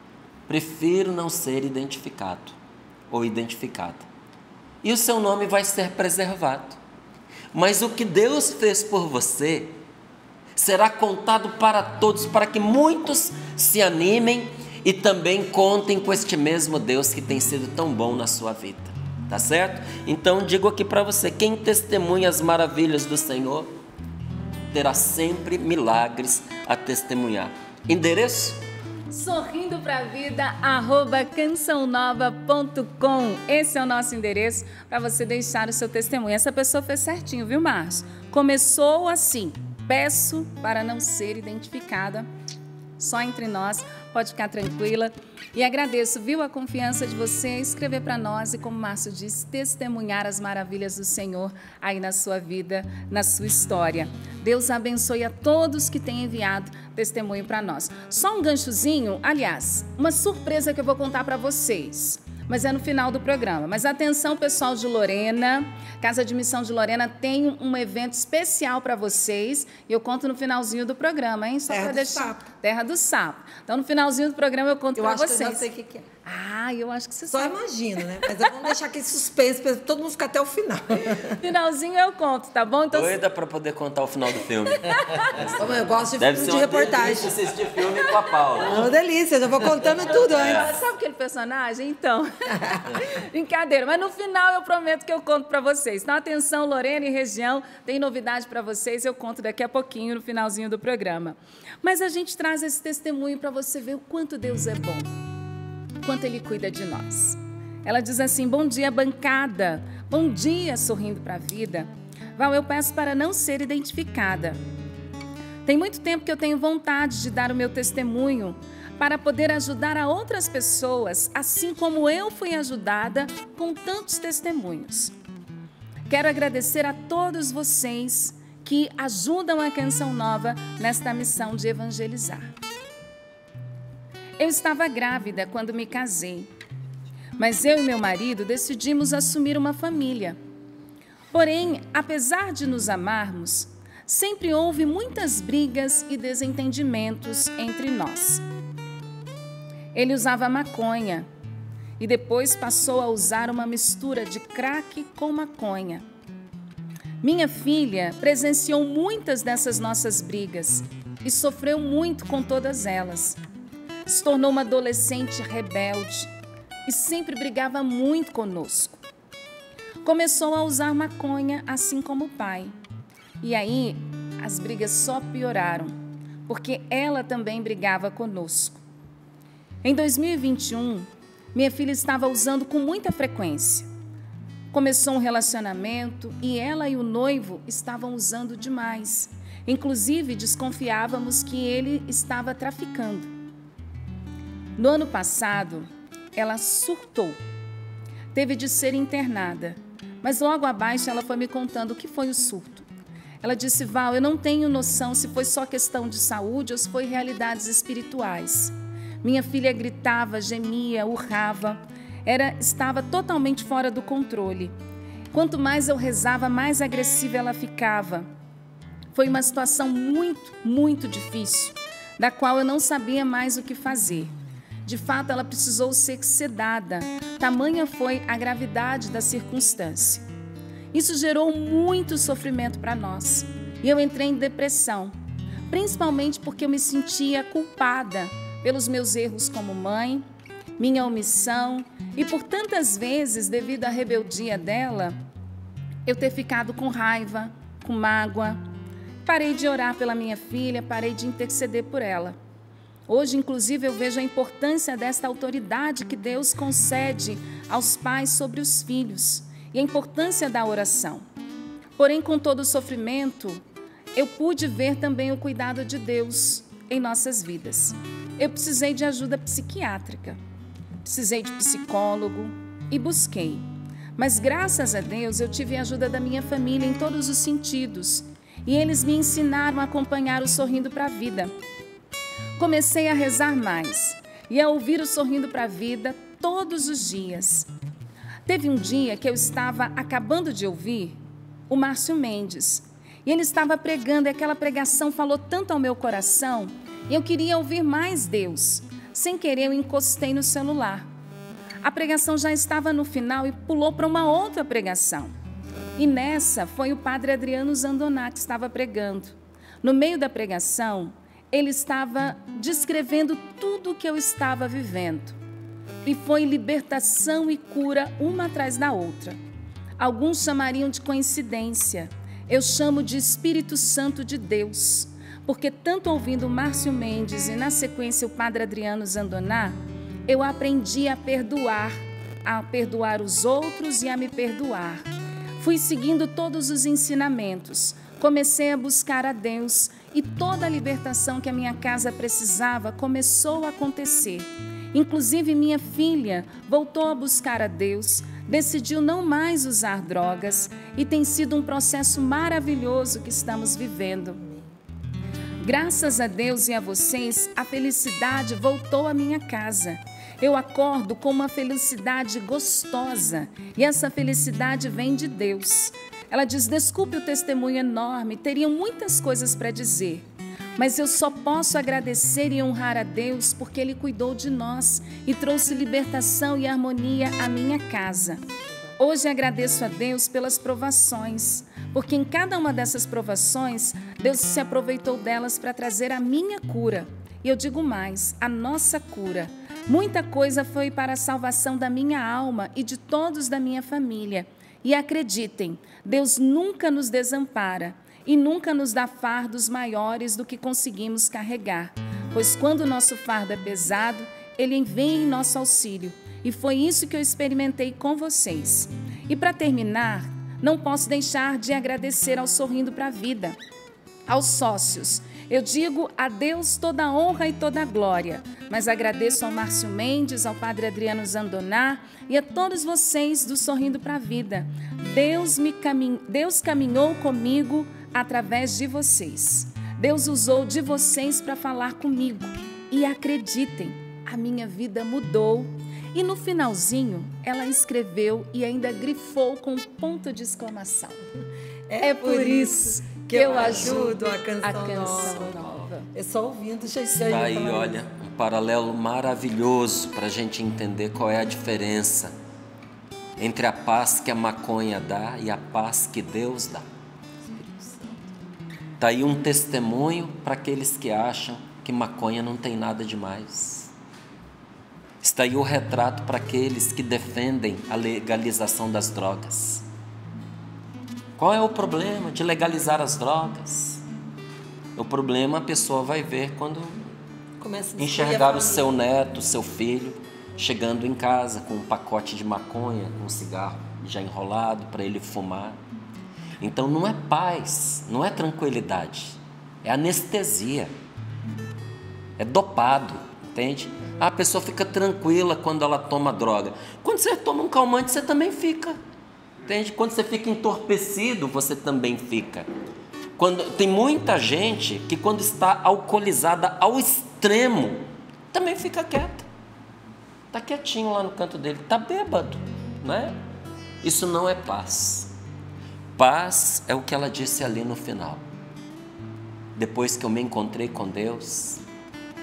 prefiro não ser identificado ou identificada. E o seu nome vai ser preservado. Mas o que Deus fez por você será contado para todos, para que muitos se animem e também contem com este mesmo Deus que tem sido tão bom na sua vida, tá certo? Então digo aqui para você, quem testemunha as maravilhas do Senhor terá sempre milagres a testemunhar. Endereço? sorrindo pra vida arroba canção nova ponto com. Esse é o nosso endereço para você deixar o seu testemunho. Essa pessoa fez certinho, viu, Márcio? Começou assim: peço para não ser identificada, só entre nós, pode ficar tranquila. E agradeço, viu, a confiança de você escrever para nós e, como o Márcio disse, testemunhar as maravilhas do Senhor aí na sua vida, na sua história. Deus abençoe a todos que têm enviado testemunho para nós. Só um ganchozinho, aliás, uma surpresa que eu vou contar para vocês, mas é no final do programa. Mas atenção, pessoal de Lorena, Casa de Missão de Lorena tem um evento especial para vocês e eu conto no finalzinho do programa, hein? Só para deixar. Sapo. Terra do Sapo. Então, no finalzinho do programa eu conto para vocês. Eu acho que eu já sei o que é. Ah, eu acho que você Só sabe. Só imagino, né? Mas vamos deixar aquele suspense para todo mundo ficar até o final. Finalzinho eu conto, tá bom? Então, doida para poder contar o final do filme. Eu gosto de, Deve de ser uma reportagem. delícia assistir filme com a Paula. É uma delícia, eu já vou contando tudo é. antes. Sabe aquele personagem? Então, brincadeira. Mas no final eu prometo que eu conto para vocês. Então, atenção, Lorena e região, tem novidade para vocês, eu conto daqui a pouquinho no finalzinho do programa. Mas a gente traz esse testemunho para você ver o quanto Deus é bom, quanto Ele cuida de nós. Ela diz assim: bom dia, bancada, bom dia, sorrindo para a vida. Val, eu peço para não ser identificada. Tem muito tempo que eu tenho vontade de dar o meu testemunho para poder ajudar a outras pessoas, assim como eu fui ajudada com tantos testemunhos. Quero agradecer a todos vocês que ajudam a Canção Nova nesta missão de evangelizar. Eu estava grávida quando me casei, mas eu e meu marido decidimos assumir uma família. Porém, apesar de nos amarmos, sempre houve muitas brigas e desentendimentos entre nós. Ele usava maconha e depois passou a usar uma mistura de crack com maconha. Minha filha presenciou muitas dessas nossas brigas e sofreu muito com todas elas. Se tornou uma adolescente rebelde e sempre brigava muito conosco. Começou a usar maconha, assim como o pai. E aí, as brigas só pioraram, porque ela também brigava conosco. Em dois mil e vinte e um, minha filha estava usando com muita frequência. Começou um relacionamento e ela e o noivo estavam usando demais. Inclusive, desconfiávamos que ele estava traficando. No ano passado, ela surtou. Teve de ser internada, mas logo abaixo ela foi me contando o que foi o surto. Ela disse: Val, eu não tenho noção se foi só questão de saúde ou se foi realidades espirituais. Minha filha gritava, gemia, urrava, era, estava totalmente fora do controle. Quanto mais eu rezava, mais agressiva ela ficava. Foi uma situação muito, muito difícil. da qual eu não sabia mais o que fazer. De fato, ela precisou ser sedada, tamanha foi a gravidade da circunstância. Isso gerou muito sofrimento para nós e eu entrei em depressão, principalmente porque eu me sentia culpada pelos meus erros como mãe, minha omissão e por tantas vezes, devido à rebeldia dela, eu ter ficado com raiva, com mágoa. Parei de orar pela minha filha, parei de interceder por ela. Hoje, inclusive, eu vejo a importância desta autoridade que Deus concede aos pais sobre os filhos e a importância da oração. Porém, com todo o sofrimento, eu pude ver também o cuidado de Deus em nossas vidas. Eu precisei de ajuda psiquiátrica, precisei de psicólogo e busquei. Mas, graças a Deus, eu tive a ajuda da minha família em todos os sentidos e eles me ensinaram a acompanhar o Sorrindo para a Vida. Comecei a rezar mais e a ouvir o Sorrindo para a Vida todos os dias. Teve um dia que eu estava acabando de ouvir o Márcio Mendes e ele estava pregando e aquela pregação falou tanto ao meu coração e eu queria ouvir mais Deus. Sem querer, eu encostei no celular. A pregação já estava no final e pulou para uma outra pregação. E nessa foi o padre Adriano Zandoná que estava pregando. No meio da pregação, ele estava descrevendo tudo o que eu estava vivendo. E foi libertação e cura uma atrás da outra. Alguns chamariam de coincidência. Eu chamo de Espírito Santo de Deus. Porque tanto ouvindo o Márcio Mendes e na sequência o padre Adriano Zandoná, eu aprendi a perdoar, a perdoar os outros e a me perdoar. Fui seguindo todos os ensinamentos. Comecei a buscar a Deus e toda a libertação que a minha casa precisava começou a acontecer. Inclusive, minha filha voltou a buscar a Deus, decidiu não mais usar drogas e tem sido um processo maravilhoso que estamos vivendo. Graças a Deus e a vocês, a felicidade voltou à minha casa. Eu acordo com uma felicidade gostosa e essa felicidade vem de Deus. Ela diz, desculpe o testemunho enorme, teria muitas coisas para dizer, mas eu só posso agradecer e honrar a Deus porque Ele cuidou de nós e trouxe libertação e harmonia à minha casa. Hoje agradeço a Deus pelas provações, porque em cada uma dessas provações, Deus se aproveitou delas para trazer a minha cura. E eu digo mais, a nossa cura. Muita coisa foi para a salvação da minha alma e de todos da minha família. E acreditem, Deus nunca nos desampara e nunca nos dá fardos maiores do que conseguimos carregar. Pois quando o nosso fardo é pesado, Ele vem em nosso auxílio. E foi isso que eu experimentei com vocês. E para terminar, não posso deixar de agradecer ao Sorrindo para a Vida, aos sócios. Eu digo a Deus toda a honra e toda a glória, mas agradeço ao Márcio Mendes, ao padre Adriano Zandoná e a todos vocês do Sorrindo para a Vida. Deus, me camin... Deus caminhou comigo através de vocês. Deus usou de vocês para falar comigo. E acreditem, a minha vida mudou. E no finalzinho, ela escreveu e ainda grifou com um ponto de exclamação. É, é por isso que eu ajudo a canção, a canção nova. nova. É só ouvindo, já sei. Daí, olha, um paralelo maravilhoso para a gente entender qual é a diferença entre a paz que a maconha dá e a paz que Deus dá. Daí um testemunho para aqueles que acham que maconha não tem nada demais. Está aí o retrato para aqueles que defendem a legalização das drogas. Qual é o problema de legalizar as drogas? O problema a pessoa vai ver quando enxergar o seu neto, o seu filho, chegando em casa com um pacote de maconha, com um cigarro já enrolado para ele fumar. Então não é paz, não é tranquilidade, é anestesia, é dopado, entende? A pessoa fica tranquila quando ela toma droga. Quando você toma um calmante, você também fica. Entende? Quando você fica entorpecido, você também fica. Quando, tem muita gente que quando está alcoolizada ao extremo, também fica quieta. Está quietinho lá no canto dele, está bêbado, né? Isso não é paz. Paz é o que ela disse ali no final. Depois que eu me encontrei com Deus,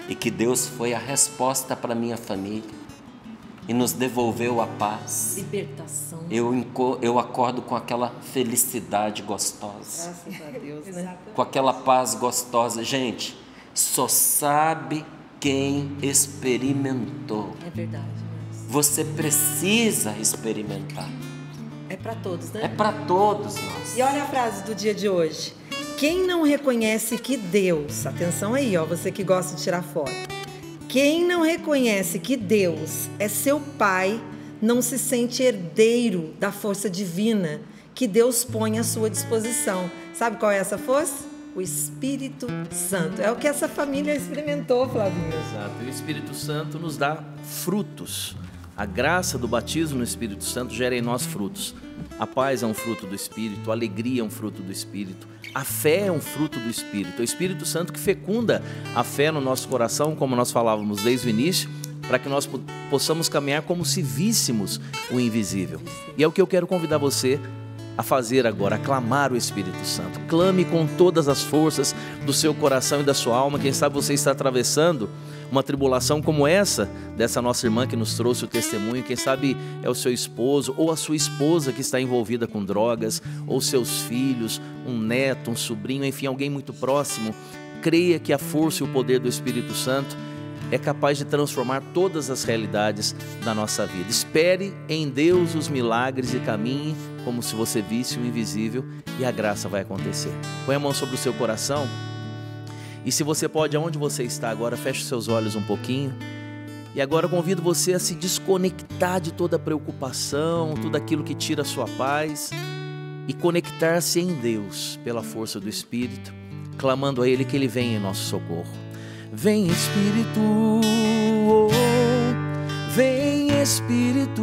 e que Deus foi a resposta para minha família e nos devolveu a paz. Libertação. Eu, eu acordo com aquela felicidade gostosa. Graças a Deus, né? Com aquela paz gostosa. Gente, só sabe quem experimentou. É verdade. Mas... Você precisa experimentar. É para todos, né? É para todos nós. E olha a frase do dia de hoje. Quem não reconhece que Deus, atenção aí, ó, você que gosta de tirar foto. Quem não reconhece que Deus é seu Pai, não se sente herdeiro da força divina que Deus põe à sua disposição. Sabe qual é essa força? O Espírito Santo. É o que essa família experimentou, Flavinho. Exato. E o Espírito Santo nos dá frutos. A graça do batismo no Espírito Santo gera em nós frutos. A paz é um fruto do Espírito, a alegria é um fruto do Espírito, a fé é um fruto do Espírito. É o Espírito Santo que fecunda a fé no nosso coração, como nós falávamos desde o início, para que nós possamos caminhar como se víssemos o invisível. E é o que eu quero convidar você a fazer agora, a clamar o Espírito Santo. Clame com todas as forças do seu coração e da sua alma. Quem sabe você está atravessando uma tribulação como essa, dessa nossa irmã que nos trouxe o testemunho. Quem sabe é o seu esposo ou a sua esposa que está envolvida com drogas, ou seus filhos, um neto, um sobrinho, enfim, alguém muito próximo. Creia que a força e o poder do Espírito Santo é capaz de transformar todas as realidades da nossa vida. Espere em Deus os milagres e caminhe como se você visse o invisível e a graça vai acontecer. Põe a mão sobre o seu coração e, se você pode, aonde você está agora, feche os seus olhos um pouquinho. E agora eu convido você a se desconectar de toda preocupação, tudo aquilo que tira a sua paz, e conectar-se em Deus pela força do Espírito, clamando a Ele que Ele venha em nosso socorro. Vem Espírito, oh, vem Espírito,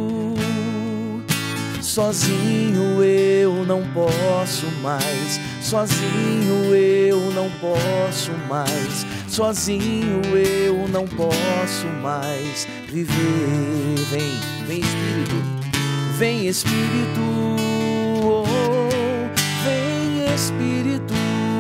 sozinho eu não posso mais, sozinho eu não posso mais, sozinho eu não posso mais viver. Vem, vem Espírito, vem Espírito, oh, vem Espírito,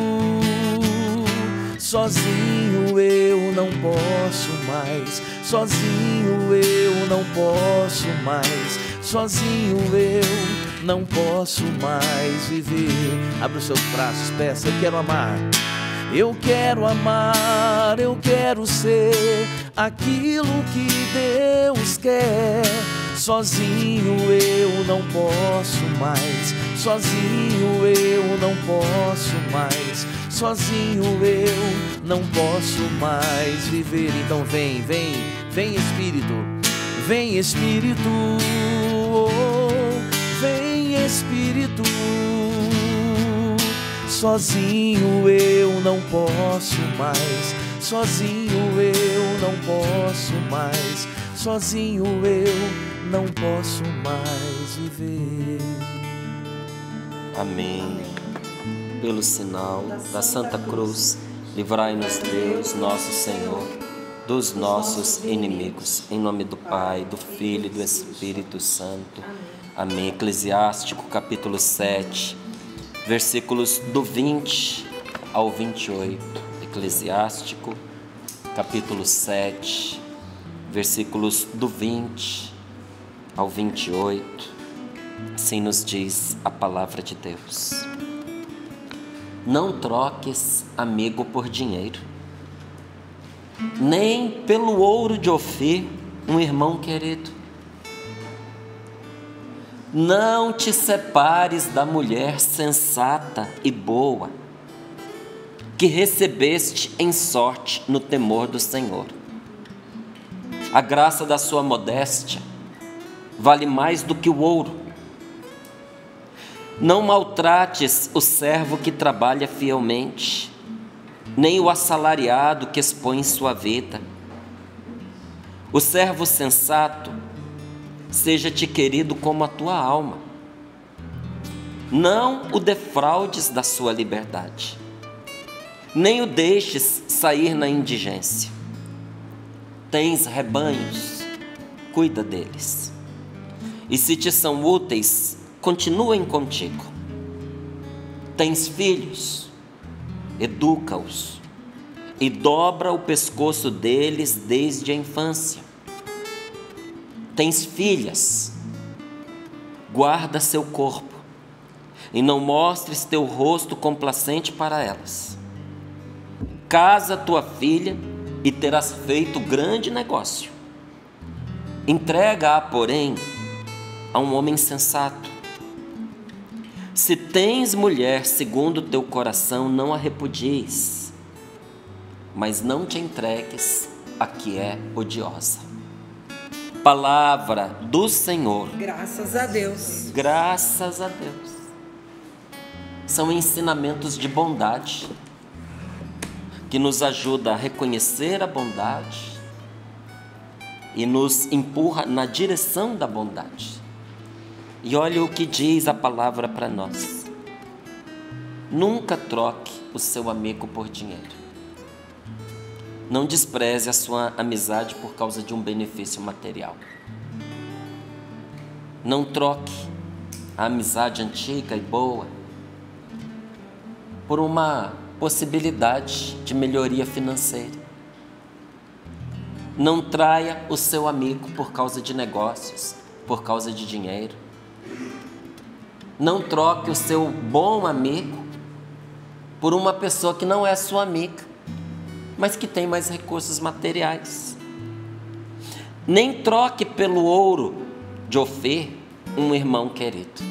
sozinho eu não posso mais, sozinho eu não posso mais, sozinho eu não posso mais viver. Abra os seus braços, peça, eu quero amar, eu quero amar, eu quero ser aquilo que Deus quer. Sozinho eu não posso mais, sozinho eu não posso mais, sozinho eu não posso mais viver. Então vem, vem, vem Espírito, vem Espírito, oh, vem Espírito, sozinho eu não posso mais, sozinho eu não posso mais, sozinho eu não posso mais viver. Amém. Pelo sinal da Santa Cruz, livrai-nos Deus, nosso Senhor, dos nossos inimigos. Em nome do Pai, do Filho e do Espírito Santo. Amém. Eclesiástico, capítulo sete, versículos do vinte ao vinte e oito. Eclesiástico, capítulo sete, versículos do vinte ao vinte e oito. Assim nos diz a palavra de Deus. Não troques amigo por dinheiro, nem pelo ouro de Ofir, um irmão querido. Não te separes da mulher sensata e boa, que recebeste em sorte no temor do Senhor. A graça da sua modéstia vale mais do que o ouro. Não maltrates o servo que trabalha fielmente, nem o assalariado que expõe sua vida. O servo sensato seja-te querido como a tua alma. Não o defraudes da sua liberdade, nem o deixes sair na indigência. Tens rebanhos, cuida deles. E se te são úteis, continuem contigo. Tens filhos, educa-os. e dobra o pescoço deles desde a infância. Tens filhas, guarda seu corpo e não mostres teu rosto complacente para elas. Casa tua filha e terás feito grande negócio. Entrega-a, porém, a um homem sensato. Se tens mulher segundo teu coração, não a repudies, mas não te entregues a que é odiosa. Palavra do Senhor. Graças a Deus. Graças a Deus. São ensinamentos de bondade que nos ajuda a reconhecer a bondade e nos empurra na direção da bondade. E olha o que diz a palavra para nós: nunca troque o seu amigo por dinheiro. Não despreze a sua amizade por causa de um benefício material. Não troque a amizade antiga e boa por uma possibilidade de melhoria financeira. Não traia o seu amigo por causa de negócios, por causa de dinheiro. Não troque o seu bom amigo por uma pessoa que não é sua amiga, mas que tem mais recursos materiais. Nem troque pelo ouro de Ofir um irmão querido.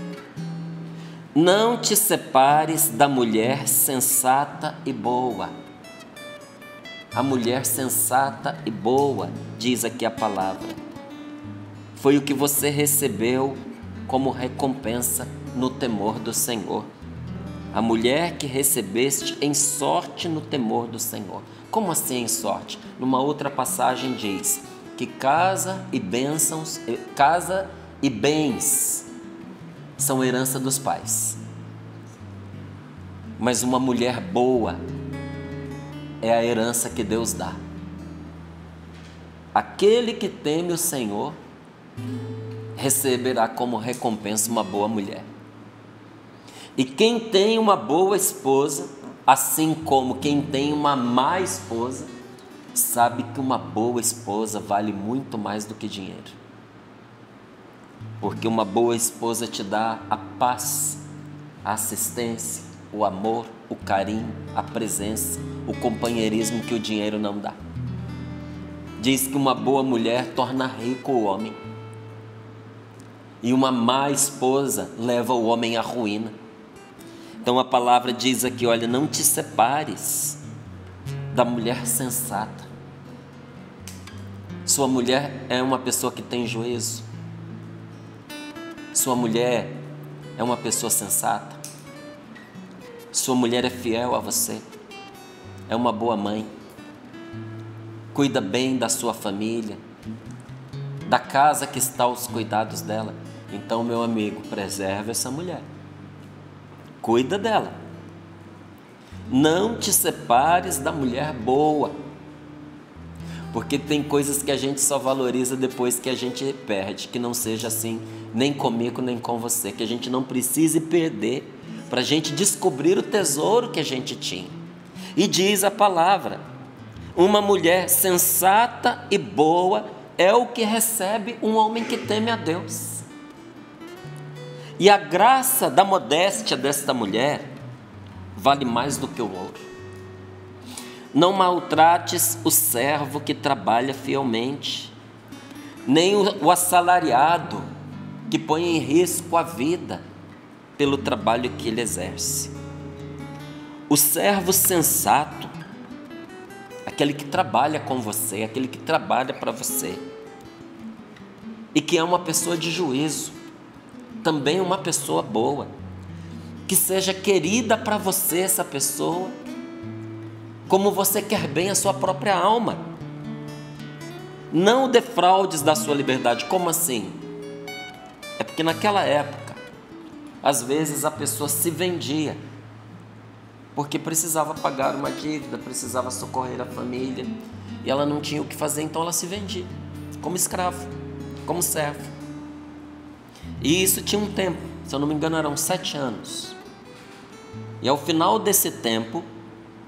Não te separes da mulher sensata e boa. A mulher sensata e boa, diz aqui a palavra, foi o que você recebeu como recompensa no temor do Senhor. A mulher que recebeste em sorte no temor do Senhor. Como assim em sorte? Numa outra passagem diz que casa e bênçãos, casa e bens são herança dos pais. Mas uma mulher boa é a herança que Deus dá. Aquele que teme o Senhor receberá como recompensa uma boa mulher. E quem tem uma boa esposa, assim como quem tem uma má esposa, sabe que uma boa esposa vale muito mais do que dinheiro. Porque uma boa esposa te dá a paz, a assistência, o amor, o carinho, a presença, o companheirismo que o dinheiro não dá. Diz que uma boa mulher torna rico o homem. E uma má esposa leva o homem à ruína. Então a palavra diz aqui, olha, não te separes da mulher sensata. Sua mulher é uma pessoa que tem juízo. Sua mulher é uma pessoa sensata. Sua mulher é fiel a você. É uma boa mãe. Cuida bem da sua família, da casa que está aos cuidados dela. Então, meu amigo, preserve essa mulher. Cuida dela. Não te separes da mulher boa. Porque tem coisas que a gente só valoriza depois que a gente perde. Que não seja assim, nem comigo, nem com você. Que a gente não precise perder para a gente descobrir o tesouro que a gente tinha. E diz a palavra, uma mulher sensata e boa é o que recebe um homem que teme a Deus. E a graça da modéstia desta mulher vale mais do que o ouro. Não maltrates o servo que trabalha fielmente, nem o assalariado que põe em risco a vida pelo trabalho que ele exerce. O servo sensato, aquele que trabalha com você, aquele que trabalha para você, e que é uma pessoa de juízo, também uma pessoa boa, que seja querida para você essa pessoa, como você quer bem a sua própria alma. Não o defraudes da sua liberdade. Como assim? É porque naquela época, às vezes a pessoa se vendia, porque precisava pagar uma dívida, precisava socorrer a família, e ela não tinha o que fazer, então ela se vendia, como escravo, como servo. E isso tinha um tempo, se eu não me engano eram sete anos. E ao final desse tempo,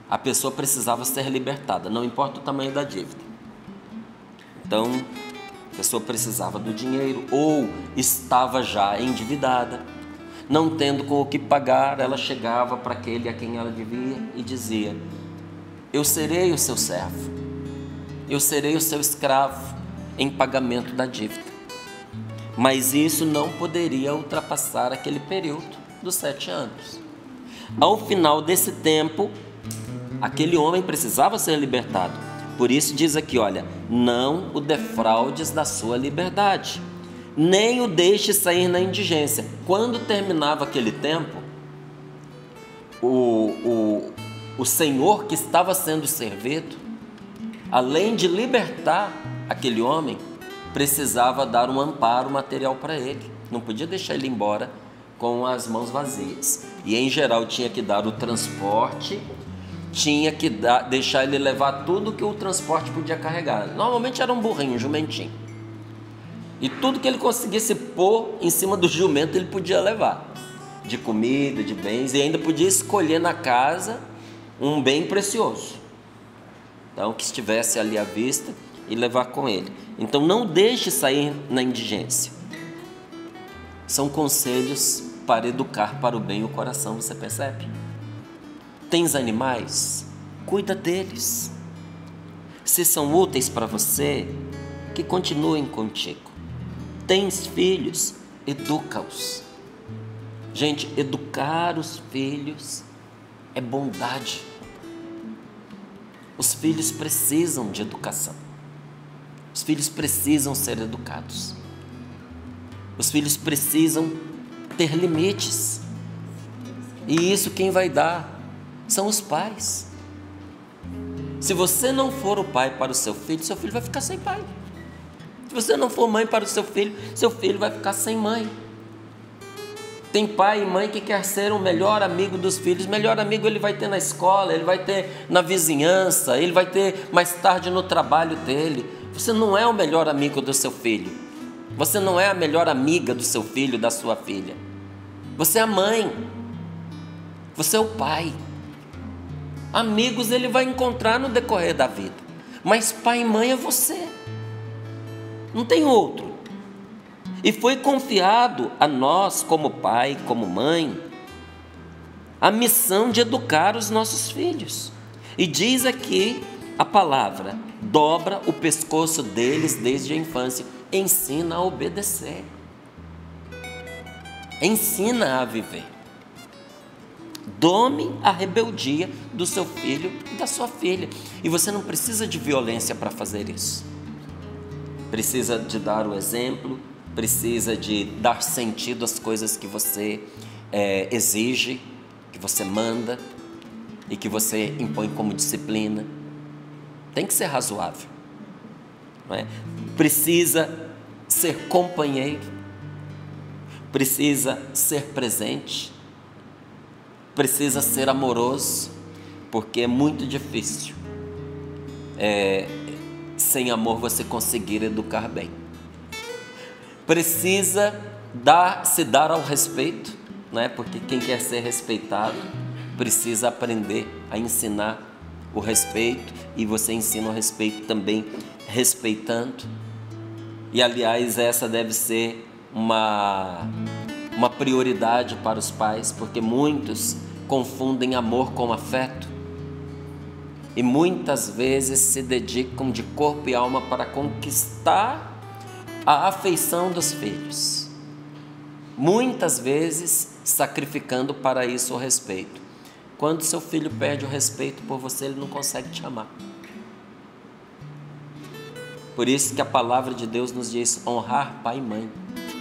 a pessoa precisava ser libertada, não importa o tamanho da dívida. Então, a pessoa precisava do dinheiro ou estava já endividada, não tendo com o que pagar, ela chegava para aquele a quem ela devia e dizia: eu serei o seu servo, eu serei o seu escravo em pagamento da dívida. Mas isso não poderia ultrapassar aquele período dos sete anos. Ao final desse tempo, aquele homem precisava ser libertado. Por isso diz aqui, olha, não o defraudes da sua liberdade, nem o deixe sair na indigência. Quando terminava aquele tempo, o, o, o senhor que estava sendo servido, além de libertar aquele homem, precisava dar um amparo material para ele. Não podia deixar ele embora com as mãos vazias. E, em geral, tinha que dar o transporte, tinha que dar, deixar ele levar tudo que o transporte podia carregar. Normalmente era um burrinho, um jumentinho. E tudo que ele conseguisse pôr em cima do jumento, ele podia levar. De comida, de bens, e ainda podia escolher na casa um bem precioso. Então, que estivesse ali à vista e levar com ele. Então, não deixe sair na indigência. São conselhos para educar para o bem o coração, você percebe? Tens animais? Cuida deles. Se são úteis para você, que continuem contigo. Tens filhos? Educa-os. Gente, educar os filhos é bondade. Os filhos precisam de educação. Os filhos precisam ser educados. Os filhos precisam ter limites. E isso quem vai dar são os pais. Se você não for o pai para o seu filho, seu filho vai ficar sem pai. Se você não for mãe para o seu filho, seu filho vai ficar sem mãe. Tem pai e mãe que quer ser o melhor amigo dos filhos. Melhor amigo ele vai ter na escola, ele vai ter na vizinhança, ele vai ter mais tarde no trabalho dele. Você não é o melhor amigo do seu filho. Você não é a melhor amiga do seu filho, da sua filha. Você é a mãe. Você é o pai. Amigos ele vai encontrar no decorrer da vida. Mas pai e mãe é você. Não tem outro. E foi confiado a nós, como pai, como mãe, a missão de educar os nossos filhos. E diz aqui a palavra: dobra o pescoço deles desde a infância, ensina a obedecer, ensina a viver. Dome a rebeldia do seu filho e da sua filha. E você não precisa de violência para fazer isso. Precisa de dar o exemplo, precisa de dar sentido às coisas que você é, exige, que você manda e que você impõe como disciplina. Tem que ser razoável, não é? Precisa ser companheiro, precisa ser presente, precisa ser amoroso, porque é muito difícil é, sem amor você conseguir educar bem. Precisa dar, se dar ao respeito, né? Porque quem quer ser respeitado precisa aprender a ensinar o respeito, e você ensina o respeito também respeitando. E aliás, essa deve ser uma, uma prioridade para os pais, porque muitos confundem amor com afeto e muitas vezes se dedicam de corpo e alma para conquistar a afeição dos filhos, muitas vezes sacrificando para isso o respeito. Quando seu filho perde o respeito por você, ele não consegue te amar. Por isso que a palavra de Deus nos diz: honrar pai e mãe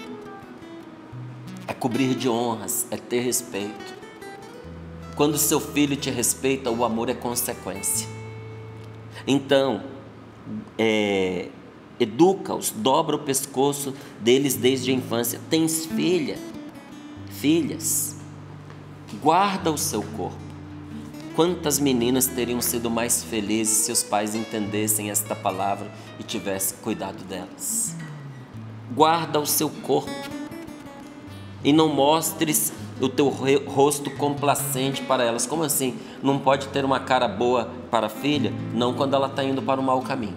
é cobrir de honras, é ter respeito. Quando seu filho te respeita, o amor é consequência. Então, é, educa-os, dobra o pescoço deles desde a infância. Tens filha, filhas, guarda o seu corpo. Quantas meninas teriam sido mais felizes se os pais entendessem esta palavra e tivessem cuidado delas? Guarda o seu corpo e não mostres o teu rosto complacente para elas. Como assim? Não pode ter uma cara boa para a filha? Não, quando ela está indo para o mau caminho.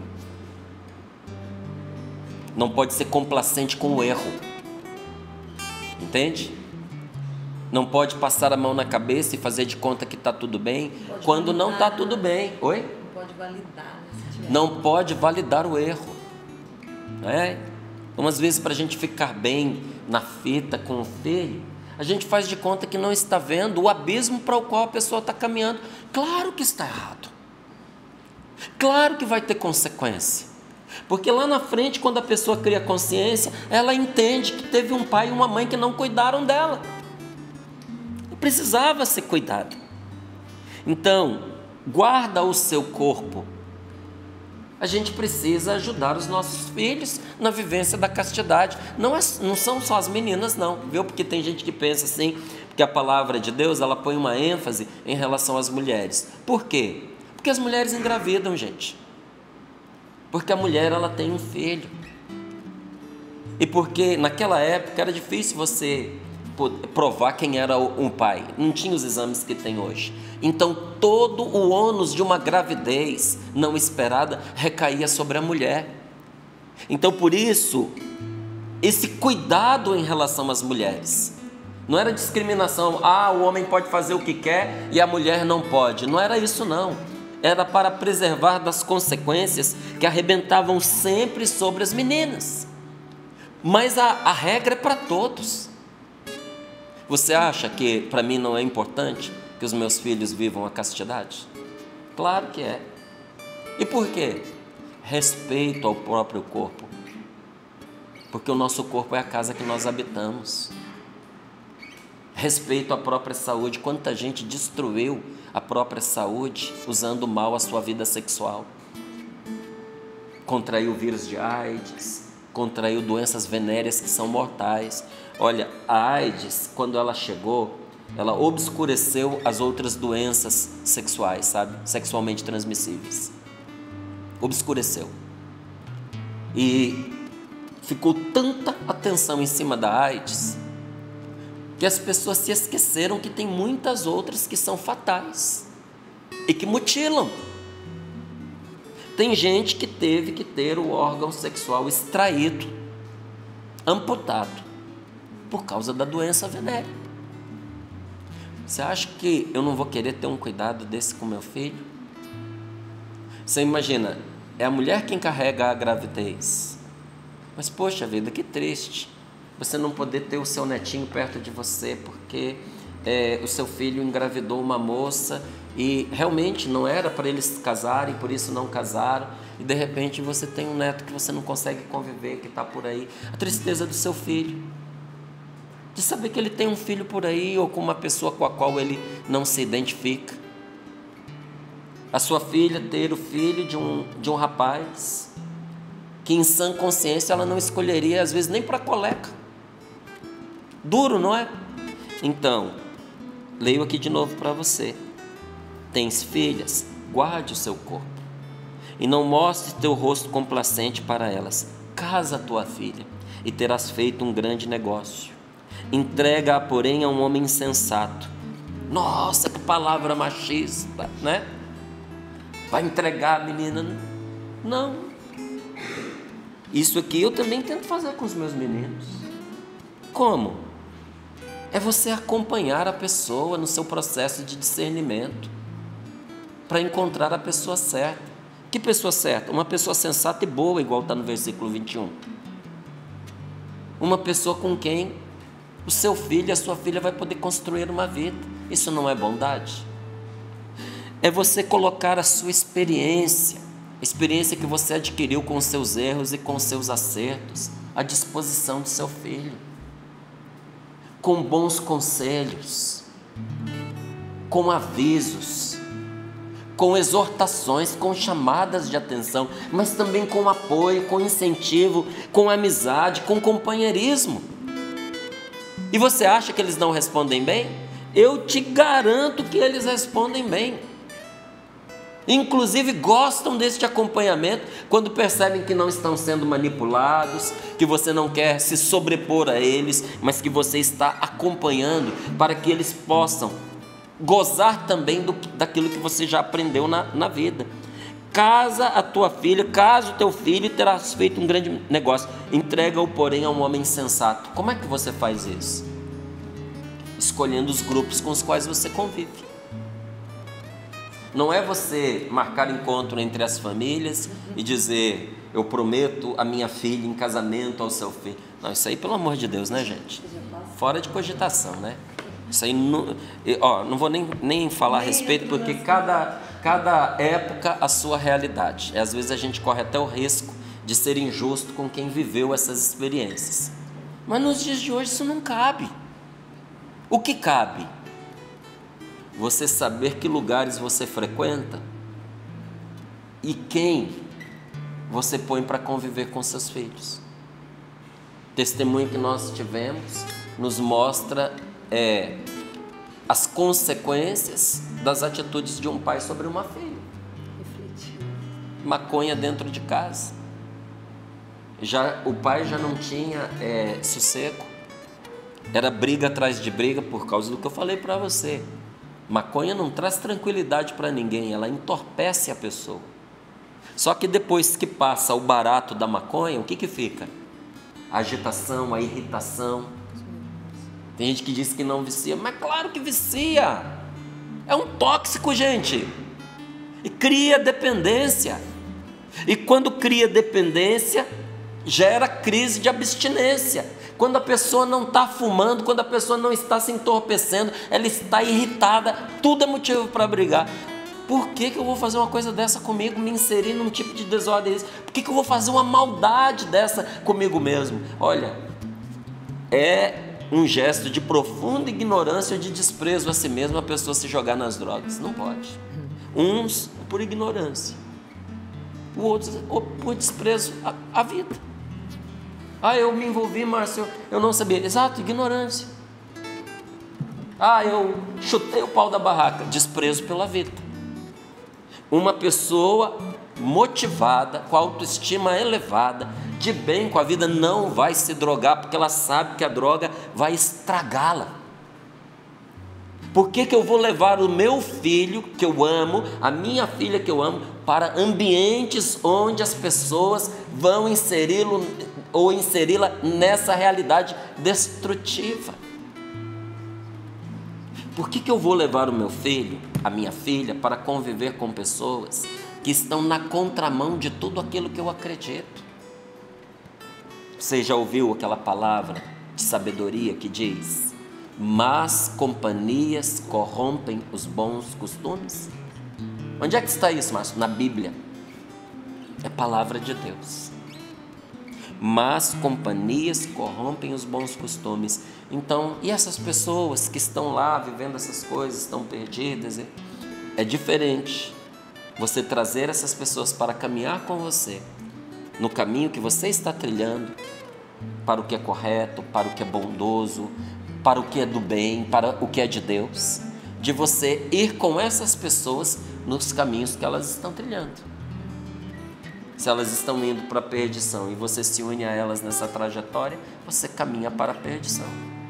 Não pode ser complacente com o erro. Entende? Não pode passar a mão na cabeça e fazer de conta que está tudo bem, Pode quando validar, não está tudo bem. Oi? Não pode validar. Né, se tiver. Não pode validar o erro. É? Então, às vezes, para a gente ficar bem na fita com o filho, a gente faz de conta que não está vendo o abismo para o qual a pessoa está caminhando. Claro que está errado. Claro que vai ter consequência. Porque lá na frente, quando a pessoa cria consciência, ela entende que teve um pai e uma mãe que não cuidaram dela. E precisava ser cuidado. Então, guarda o seu corpo. A gente precisa ajudar os nossos filhos na vivência da castidade. Não, é, não são só as meninas, não, viu? Porque tem gente que pensa assim, que a palavra de Deus, ela põe uma ênfase em relação às mulheres. Por quê? Porque as mulheres engravidam, gente. Porque a mulher, ela tem um filho. E porque naquela época era difícil você provar quem era um pai. Não tinha os exames que tem hoje. Então todo o ônus de uma gravidez não esperada recaía sobre a mulher. Então por isso, esse cuidado em relação às mulheres. Não era discriminação, ah, o homem pode fazer o que quer e a mulher não pode. Não era isso não. Era para preservar das consequências que arrebentavam sempre sobre as meninas. Mas a, a regra é para todos. Você acha que para mim não é importante que os meus filhos vivam a castidade? Claro que é. E por quê? Respeito ao próprio corpo. Porque o nosso corpo é a casa que nós habitamos. Respeito à própria saúde. Quanta gente destruiu a própria saúde usando mal a sua vida sexual. Contraiu o vírus de AIDS, contraiu doenças venéreas que são mortais. Olha, a AIDS, quando ela chegou, ela obscureceu as outras doenças sexuais, sabe? Sexualmente transmissíveis. Obscureceu. E ficou tanta atenção em cima da AIDS que as pessoas se esqueceram que tem muitas outras que são fatais e que mutilam. Tem gente que teve que ter o órgão sexual extraído, amputado, por causa da doença venérea. Você acha que eu não vou querer ter um cuidado desse com meu filho? Você imagina, é a mulher quem carrega a gravidez. Mas, poxa vida, que triste você não poder ter o seu netinho perto de você, porque é, o seu filho engravidou uma moça e realmente não era para eles casarem, por isso não casaram, e de repente você tem um neto que você não consegue conviver, que está por aí. A tristeza do seu filho, de saber que ele tem um filho por aí, ou com uma pessoa com a qual ele não se identifica. A sua filha ter o filho de um, de um rapaz que em sã consciência ela não escolheria, às vezes nem para coleca. Duro, não é? Então, leio aqui de novo para você. Tens filhas? Guarde o seu corpo e não mostre teu rosto complacente para elas. Casa a tua filha e terás feito um grande negócio. Entrega-a, porém, a um homem insensato. Nossa, que palavra machista, né? Vai entregar a menina? Não. Isso aqui eu também tento fazer com os meus meninos. Como? É você acompanhar a pessoa no seu processo de discernimento para encontrar a pessoa certa. Que pessoa certa? Uma pessoa sensata e boa, igual está no versículo vinte e um. Uma pessoa com quem o seu filho e a sua filha vai poder construir uma vida. Isso não é bondade? É você colocar a sua experiência, a experiência que você adquiriu com os seus erros e com os seus acertos, à disposição do seu filho. Com bons conselhos, com avisos, com exortações, com chamadas de atenção, mas também com apoio, com incentivo, com amizade, com companheirismo. E você acha que eles não respondem bem? Eu te garanto que eles respondem bem. Inclusive gostam deste acompanhamento quando percebem que não estão sendo manipulados, que você não quer se sobrepor a eles, mas que você está acompanhando para que eles possam gozar também do, daquilo que você já aprendeu na, na vida. Casa a tua filha, casa o teu filho e terás feito um grande negócio. Entrega-o, porém, a um homem sensato. Como é que você faz isso? Escolhendo os grupos com os quais você convive. Não é você marcar encontro entre as famílias e dizer, eu prometo a minha filha em casamento ao seu filho. Não, isso aí, pelo amor de Deus, né, gente? Fora de cogitação, né? Isso aí, não, ó, não vou nem, nem falar a respeito, porque cada, cada época a sua realidade. E às vezes a gente corre até o risco de ser injusto com quem viveu essas experiências. Mas nos dias de hoje isso não cabe. O que cabe? Você saber que lugares você frequenta e quem você põe para conviver com seus filhos. O testemunho que nós tivemos nos mostra é, as consequências das atitudes de um pai sobre uma filha. Maconha dentro de casa. Já, o pai já não tinha é, sossego. Era briga atrás de briga por causa do que eu falei para você. Maconha não traz tranquilidade para ninguém, ela entorpece a pessoa. Só que depois que passa o barato da maconha, o que que fica? A agitação, a irritação. Tem gente que diz que não vicia, mas claro que vicia. É um tóxico, gente. E cria dependência. E quando cria dependência, gera crise de abstinência. Quando a pessoa não está fumando, quando a pessoa não está se entorpecendo, ela está irritada, tudo é motivo para brigar. Por que que eu vou fazer uma coisa dessa comigo, me inserir num tipo de desordem? Por que que eu vou fazer uma maldade dessa comigo mesmo? Olha, é um gesto de profunda ignorância ou de desprezo a si mesmo a pessoa se jogar nas drogas. Não pode. Uns por ignorância, o outro por desprezo à, à vida. Ah, eu me envolvi, Márcio, eu não sabia. Exato, ignorância. Ah, eu chutei o pau da barraca. Desprezo pela vida. Uma pessoa motivada, com a autoestima elevada, de bem com a vida, não vai se drogar, porque ela sabe que a droga vai estragá-la. Por que que eu vou levar o meu filho, que eu amo, a minha filha que eu amo, para ambientes onde as pessoas vão inseri-lo ou inseri-la nessa realidade destrutiva? Por que que eu vou levar o meu filho, a minha filha, para conviver com pessoas que estão na contramão de tudo aquilo que eu acredito? Você já ouviu aquela palavra de sabedoria que diz: más companhias corrompem os bons costumes? Onde é que está isso, Márcio? Na Bíblia. É palavra de Deus. Más companhias corrompem os bons costumes. Então, e essas pessoas que estão lá vivendo essas coisas, estão perdidas? É diferente você trazer essas pessoas para caminhar com você no caminho que você está trilhando, para o que é correto, para o que é bondoso, para o que é do bem, para o que é de Deus, de você ir com essas pessoas nos caminhos que elas estão trilhando. Se elas estão indo para a perdição e você se une a elas nessa trajetória, você caminha para a perdição.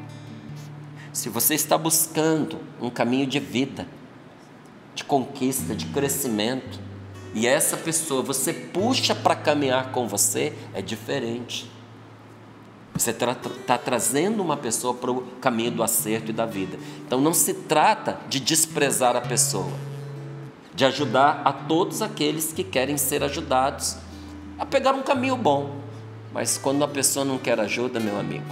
Se você está buscando um caminho de vida, de conquista, de crescimento, e essa pessoa você puxa para caminhar com você, é diferente. Você está tra- trazendo uma pessoa para o caminho do acerto e da vida. Então não se trata de desprezar a pessoa, de ajudar a todos aqueles que querem ser ajudados a pegar um caminho bom. Mas quando a pessoa não quer ajuda, meu amigo,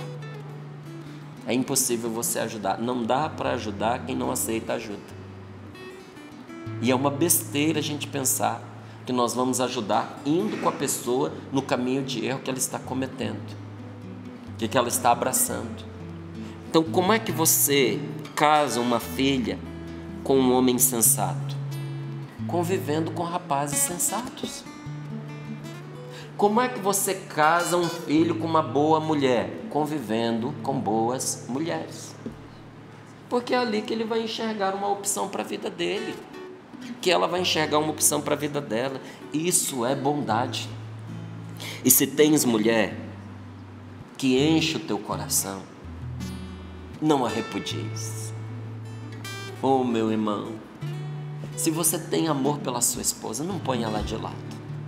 é impossível você ajudar. Não dá para ajudar quem não aceita ajuda. E é uma besteira a gente pensar que nós vamos ajudar indo com a pessoa no caminho de erro que ela está cometendo, que ela está abraçando. Então, como é que você casa uma filha com um homem sensato? Convivendo com rapazes sensatos. Como é que você casa um filho com uma boa mulher? Convivendo com boas mulheres. Porque é ali que ele vai enxergar uma opção para a vida dele. que ela vai enxergar uma opção para a vida dela. Isso é bondade. E se tens mulher que enche o teu coração, não a repudies. Oh, meu irmão, se você tem amor pela sua esposa, não ponha ela de lado.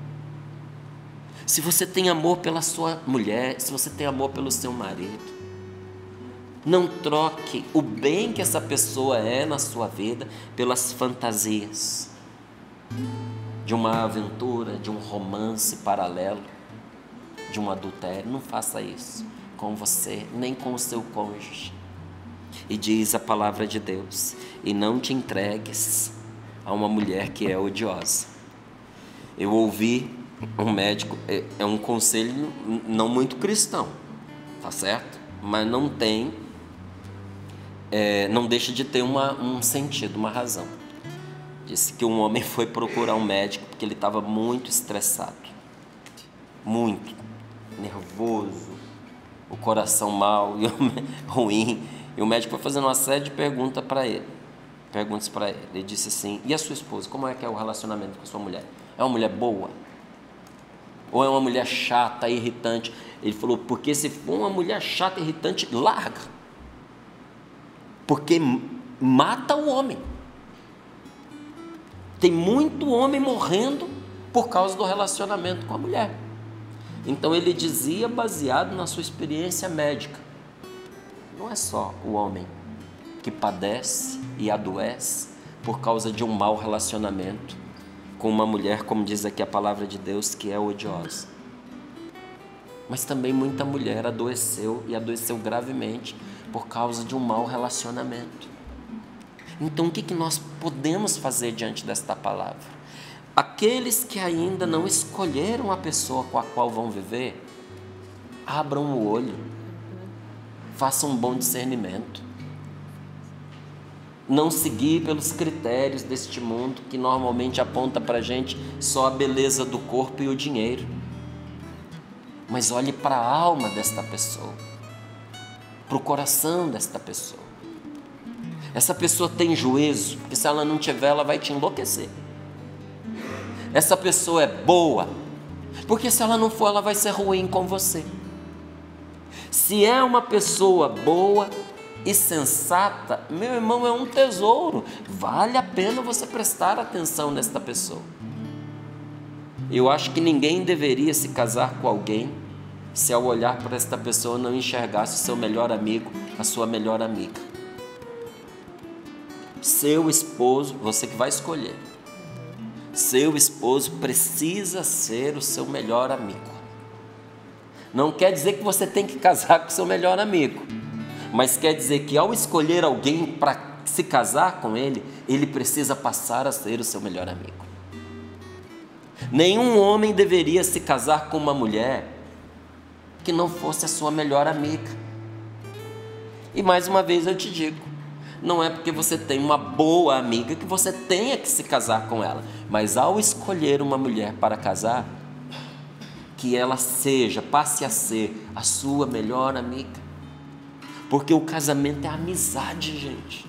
Se você tem amor pela sua mulher, se você tem amor pelo seu marido, não troque o bem que essa pessoa é na sua vida pelas fantasias de uma aventura, de um romance paralelo, de um adultério. Não faça isso com você, nem com o seu cônjuge. E diz a palavra de Deus: e não te entregues a uma mulher que é odiosa. Eu ouvi um médico, é, é um conselho não muito cristão, tá certo? Mas não tem, é, não deixa de ter uma, um sentido, uma razão. Disse que um homem foi procurar um médico porque ele estava muito estressado, muito nervoso, o coração mal e ruim. E o médico foi fazendo uma série de perguntas para ele. Perguntas para ele. Ele disse assim: e a sua esposa? Como é que é o relacionamento com a sua mulher? É uma mulher boa? Ou é uma mulher chata, irritante? Ele falou: porque se for uma mulher chata, irritante, larga. Porque mata o homem. Tem muito homem morrendo por causa do relacionamento com a mulher. Então ele dizia, baseado na sua experiência médica, não é só o homem que padece e adoece por causa de um mau relacionamento com uma mulher, como diz aqui a palavra de Deus, que é odiosa. Mas também muita mulher adoeceu e adoeceu gravemente por causa de um mau relacionamento. Então o que, que nós podemos fazer diante desta palavra? Aqueles que ainda não escolheram a pessoa com a qual vão viver, abram o olho, façam um bom discernimento. Não seguir pelos critérios deste mundo que normalmente aponta para a gente só a beleza do corpo e o dinheiro. Mas olhe para a alma desta pessoa, para o coração desta pessoa. Essa pessoa tem juízo, porque se ela não tiver, ela vai te enlouquecer. Essa pessoa é boa, porque se ela não for, ela vai ser ruim com você. Se é uma pessoa boa e sensata, meu irmão, é um tesouro. Vale a pena você prestar atenção nesta pessoa. Eu acho que ninguém deveria se casar com alguém se ao olhar para esta pessoa não enxergasse o seu melhor amigo, a sua melhor amiga. Seu esposo, você que vai escolher, seu esposo precisa ser o seu melhor amigo. Não quer dizer que você tem que casar com o seu melhor amigo, mas quer dizer que ao escolher alguém para se casar com ele, ele precisa passar a ser o seu melhor amigo. Nenhum homem deveria se casar com uma mulher que não fosse a sua melhor amiga. E mais uma vez eu te digo, não é porque você tem uma boa amiga que você tenha que se casar com ela, mas ao escolher uma mulher para casar, que ela seja, passe a ser a sua melhor amiga. Porque o casamento é amizade, gente.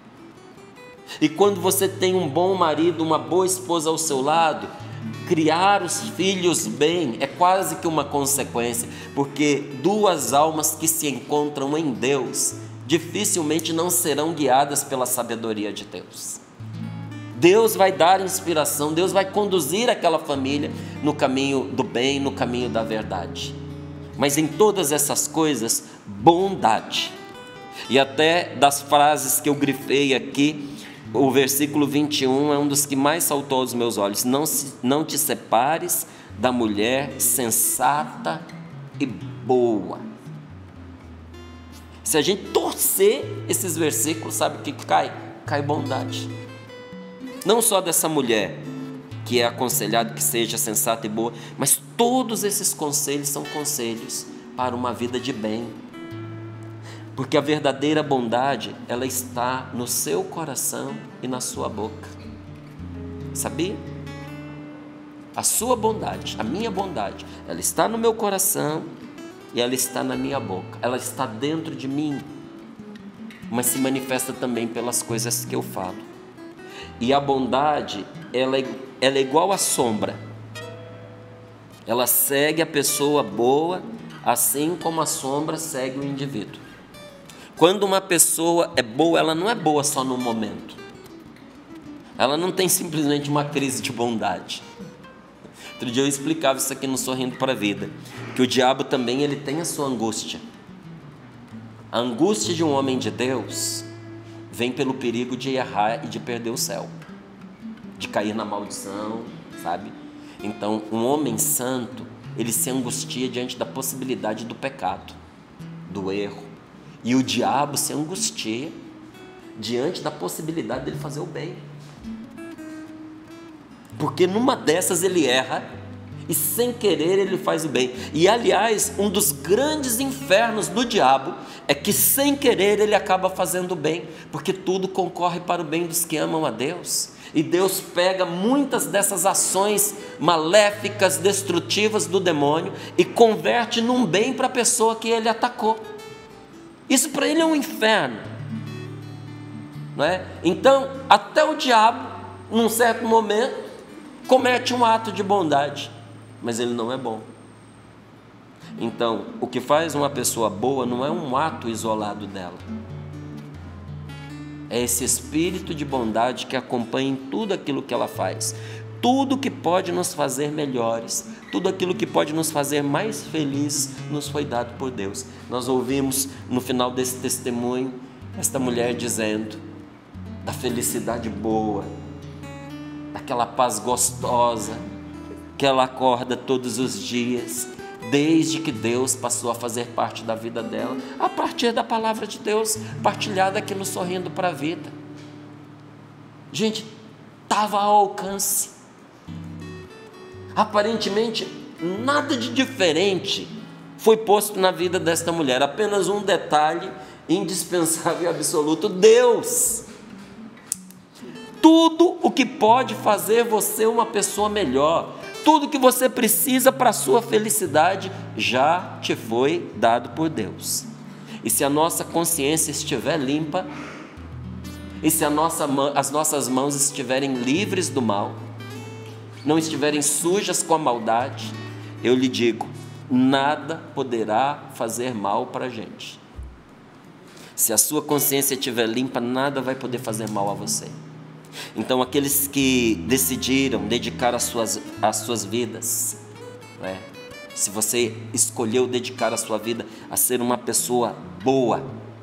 E quando você tem um bom marido, uma boa esposa ao seu lado, criar os filhos bem é quase que uma consequência, porque duas almas que se encontram em Deus dificilmente não serão guiadas pela sabedoria de Deus. Deus vai dar inspiração, Deus vai conduzir aquela família no caminho do bem, no caminho da verdade. Mas em todas essas coisas, bondade. E até das frases que eu grifei aqui, o versículo vinte e um é um dos que mais saltou aos meus olhos. Não, se, não te separes da mulher sensata e boa. Se a gente torcer esses versículos, sabe o que cai? Cai bondade. Não só dessa mulher que é aconselhado que seja sensata e boa, mas todos esses conselhos são conselhos para uma vida de bem. Porque a verdadeira bondade, ela está no seu coração e na sua boca. Sabia? A sua bondade, a minha bondade, ela está no meu coração e ela está na minha boca. Ela está dentro de mim, mas se manifesta também pelas coisas que eu falo. E a bondade, ela é, ela é igual à sombra. Ela segue a pessoa boa, assim como a sombra segue o indivíduo. Quando uma pessoa é boa, ela não é boa só no momento. Ela não tem simplesmente uma crise de bondade. Outro dia eu explicava isso aqui no Sorrindo para a Vida, que o diabo também ele tem a sua angústia. A angústia de um homem de Deus vem pelo perigo de errar e de perder o céu, de cair na maldição, sabe? Então, um homem santo, ele se angustia diante da possibilidade do pecado, do erro. E o diabo se angustia diante da possibilidade dele fazer o bem. Porque numa dessas ele erra e sem querer ele faz o bem. E aliás, um dos grandes infernos do diabo é que sem querer ele acaba fazendo o bem, porque tudo concorre para o bem dos que amam a Deus. E Deus pega muitas dessas ações maléficas, destrutivas do demônio e converte num bem para a pessoa que ele atacou. Isso para ele é um inferno, não é? Então, até o diabo, num certo momento, comete um ato de bondade, mas ele não é bom. Então, o que faz uma pessoa boa não é um ato isolado dela. É esse espírito de bondade que acompanha em tudo aquilo que ela faz. Tudo que pode nos fazer melhores, tudo aquilo que pode nos fazer mais felizes, nos foi dado por Deus. Nós ouvimos no final desse testemunho, esta mulher dizendo da felicidade boa, daquela paz gostosa, que ela acorda todos os dias, desde que Deus passou a fazer parte da vida dela, a partir da palavra de Deus, partilhada aqui no Sorrindo para a Vida. Gente, estava ao alcance. Aparentemente, nada de diferente foi posto na vida desta mulher, apenas um detalhe indispensável e absoluto: Deus. Tudo o que pode fazer você uma pessoa melhor, tudo que você precisa para a sua felicidade, já te foi dado por Deus. E se a nossa consciência estiver limpa, e se a nossa, as nossas mãos estiverem livres do mal, não estiverem sujas com a maldade, eu lhe digo, nada poderá fazer mal para a gente. Se a sua consciência estiver limpa, nada vai poder fazer mal a você. Então, aqueles que decidiram dedicar as suas, as suas vidas, né? Se você escolheu dedicar a sua vida a ser uma pessoa boa,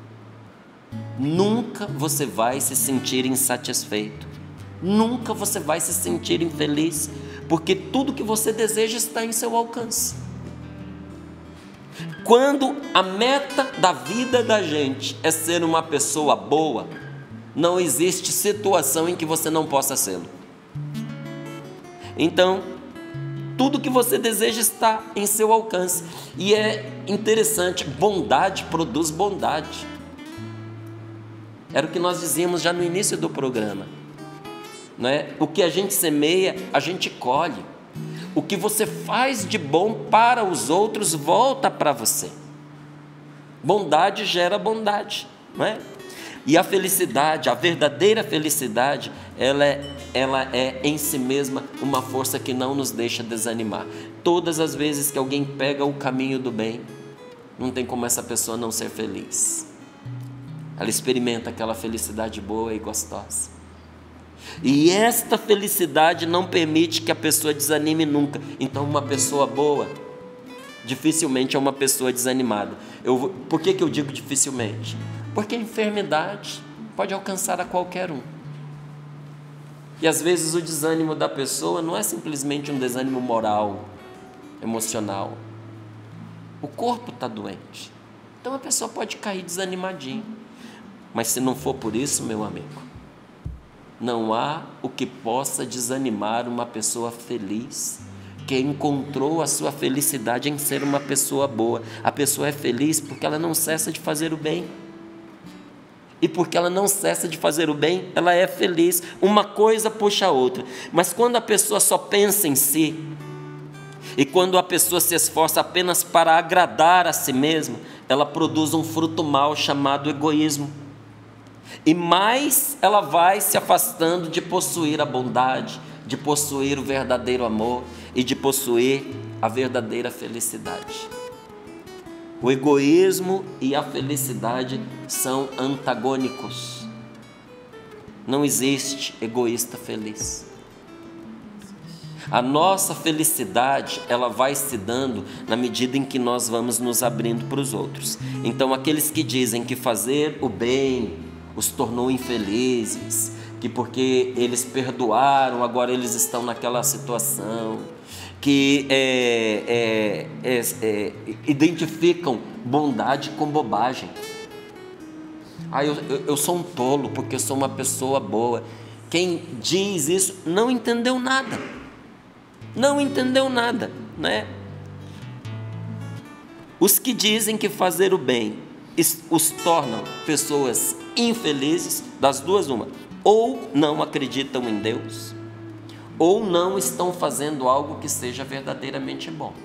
nunca você vai se sentir insatisfeito, nunca você vai se sentir infeliz, porque tudo que você deseja está em seu alcance. Quando a meta da vida da gente é ser uma pessoa boa, não existe situação em que você não possa sê-lo. Então, tudo que você deseja está em seu alcance. E é interessante, bondade produz bondade. Era o que nós dizíamos já no início do programa, não é? O que a gente semeia, a gente colhe. O que você faz de bom para os outros volta para você. Bondade gera bondade, não é? E a felicidade, a verdadeira felicidade, ela é, ela é em si mesma uma força que não nos deixa desanimar. Todas as vezes que alguém pega o caminho do bem, não tem como essa pessoa não ser feliz. Ela experimenta aquela felicidade boa e gostosa. E esta felicidade não permite que a pessoa desanime nunca. Então, uma pessoa boa dificilmente é uma pessoa desanimada. Eu, por que, que eu digo dificilmente? Porque a enfermidade pode alcançar a qualquer um. E às vezes o desânimo da pessoa não é simplesmente um desânimo moral, emocional. O corpo está doente. Então a pessoa pode cair desanimadinha. Mas se não for por isso, meu amigo, não há o que possa desanimar uma pessoa feliz, que encontrou a sua felicidade em ser uma pessoa boa. A pessoa é feliz porque ela não cessa de fazer o bem. E porque ela não cessa de fazer o bem, ela é feliz. Uma coisa puxa a outra. Mas quando a pessoa só pensa em si, e quando a pessoa se esforça apenas para agradar a si mesma, ela produz um fruto mau chamado egoísmo. E mais ela vai se afastando de possuir a bondade, de possuir o verdadeiro amor e de possuir a verdadeira felicidade. O egoísmo e a felicidade são antagônicos. Não existe egoísta feliz. A nossa felicidade, ela vai se dando na medida em que nós vamos nos abrindo para os outros. Então, aqueles que dizem que fazer o bem os tornou infelizes, que porque eles perdoaram, agora eles estão naquela situação, que é, é, é, é, identificam bondade com bobagem. Ah, eu, eu, eu sou um tolo porque eu sou uma pessoa boa. Quem diz isso não entendeu nada. Não entendeu nada, né? Os que dizem que fazer o bem os tornam pessoas infelizes, das duas uma, ou não acreditam em Deus, ou não estão fazendo algo que seja verdadeiramente bom.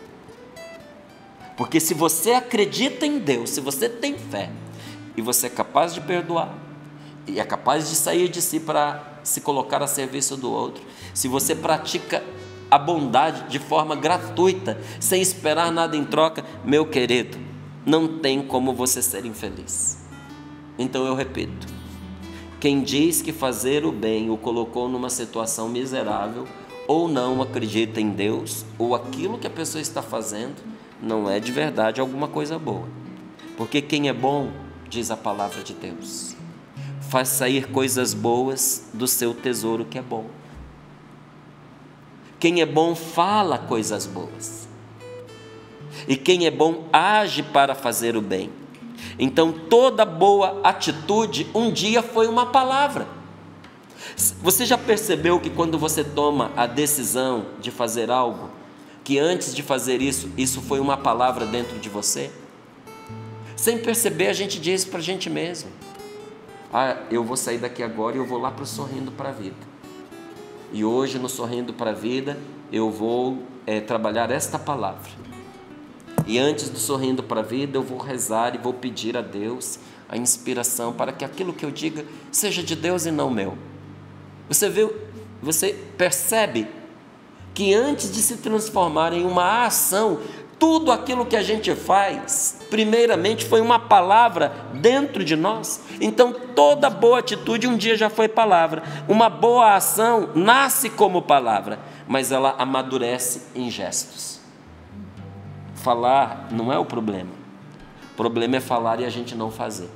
Porque se você acredita em Deus, se você tem fé, e você é capaz de perdoar, e é capaz de sair de si para se colocar a serviço do outro, se você pratica a bondade de forma gratuita, sem esperar nada em troca, meu querido, não tem como você ser infeliz. Então eu repito, quem diz que fazer o bem o colocou numa situação miserável, ou não acredita em Deus, ou aquilo que a pessoa está fazendo, não é de verdade alguma coisa boa. Porque quem é bom, diz a palavra de Deus, faz sair coisas boas do seu tesouro que é bom. Quem é bom fala coisas boas. E quem é bom age para fazer o bem. Então toda boa atitude um dia foi uma palavra. Você já percebeu que quando você toma a decisão de fazer algo, que antes de fazer isso, isso foi uma palavra dentro de você? Sem perceber, a gente diz para a gente mesmo: ah, eu vou sair daqui agora e eu vou lá para o Sorrindo para a Vida. E hoje no Sorrindo para a Vida eu vou é, trabalhar esta palavra. E antes do Sorrindo para a Vida eu vou rezar e vou pedir a Deus a inspiração para que aquilo que eu diga seja de Deus e não meu. Você viu, você percebe que antes de se transformar em uma ação, tudo aquilo que a gente faz, primeiramente foi uma palavra dentro de nós. Então toda boa atitude um dia já foi palavra. Uma boa ação nasce como palavra, mas ela amadurece em gestos. Falar não é o problema. O problema é falar e a gente não fazer.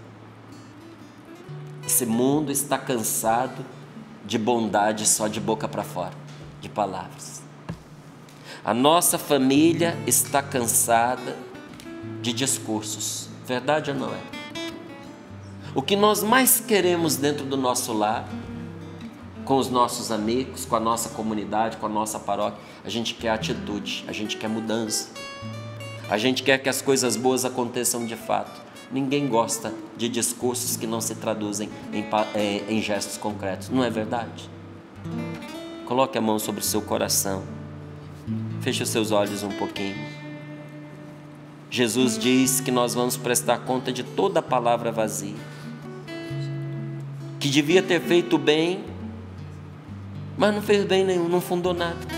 Esse mundo está cansado de bondade só de boca para fora, de palavras. A nossa família está cansada de discursos. Verdade ou não é? O que nós mais queremos dentro do nosso lar, com os nossos amigos, com a nossa comunidade, com a nossa paróquia, a gente quer atitude, a gente quer mudança. A gente quer que as coisas boas aconteçam de fato. Ninguém gosta de discursos que não se traduzem em, em, em gestos concretos. Não é verdade? Coloque a mão sobre o seu coração. Feche os seus olhos um pouquinho. Jesus diz que nós vamos prestar conta de toda a palavra vazia. Que devia ter feito bem, mas não fez bem nenhum, não fundou nada.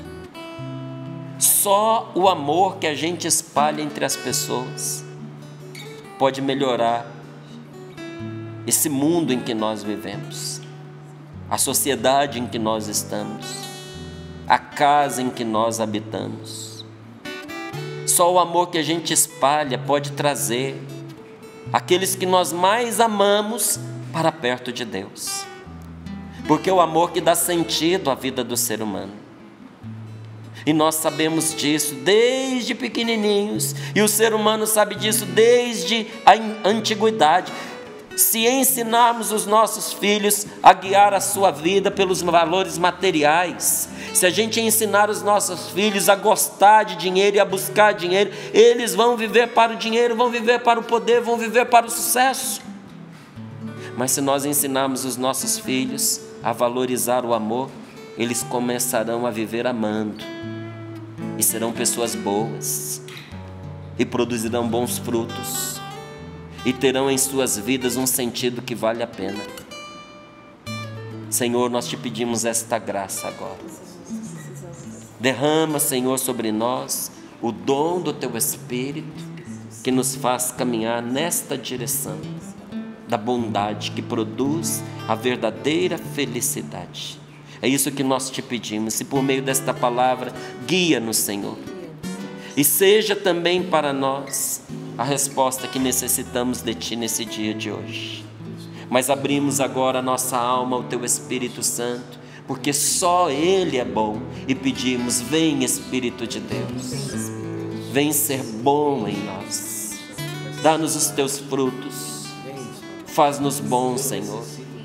Só o amor que a gente espalha entre as pessoas pode melhorar esse mundo em que nós vivemos, a sociedade em que nós estamos, a casa em que nós habitamos. Só o amor que a gente espalha pode trazer aqueles que nós mais amamos para perto de Deus, porque é o amor que dá sentido à vida do ser humano. E nós sabemos disso desde pequenininhos, e o ser humano sabe disso desde a antiguidade. Se ensinarmos os nossos filhos a guiar a sua vida pelos valores materiais, se a gente ensinar os nossos filhos a gostar de dinheiro e a buscar dinheiro, eles vão viver para o dinheiro, vão viver para o poder, vão viver para o sucesso. Mas se nós ensinarmos os nossos filhos a valorizar o amor, eles começarão a viver amando, e serão pessoas boas, e produzirão bons frutos, e terão em suas vidas um sentido que vale a pena. Senhor, nós te pedimos esta graça agora. Derrama, Senhor, sobre nós o dom do Teu Espírito, que nos faz caminhar nesta direção da bondade que produz a verdadeira felicidade. É isso que nós te pedimos, e por meio desta palavra, guia-nos, Senhor. E seja também para nós a resposta que necessitamos de Ti nesse dia de hoje. Mas abrimos agora a nossa alma ao Teu Espírito Santo, porque só Ele é bom, e pedimos: vem, Espírito de Deus, vem ser bom em nós, dá-nos os Teus frutos, faz-nos bons, Senhor.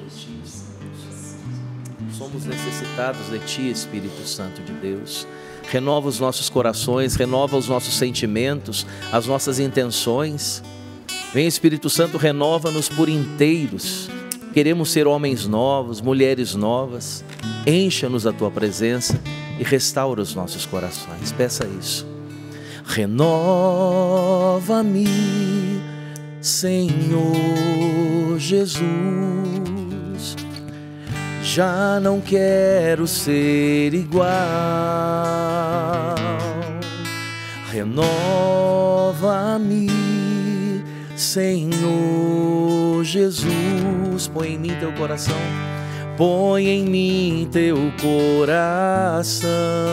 Somos necessitados de Ti, Espírito Santo de Deus. Renova os nossos corações, renova os nossos sentimentos, as nossas intenções. Vem, Espírito Santo, renova-nos por inteiros. Queremos ser homens novos, mulheres novas. Encha-nos a Tua presença e restaura os nossos corações. Peça isso. Renova-me, Senhor Jesus. Já não quero ser igual. Renova-me, Senhor Jesus. Põe em mim Teu coração. Põe em mim Teu coração.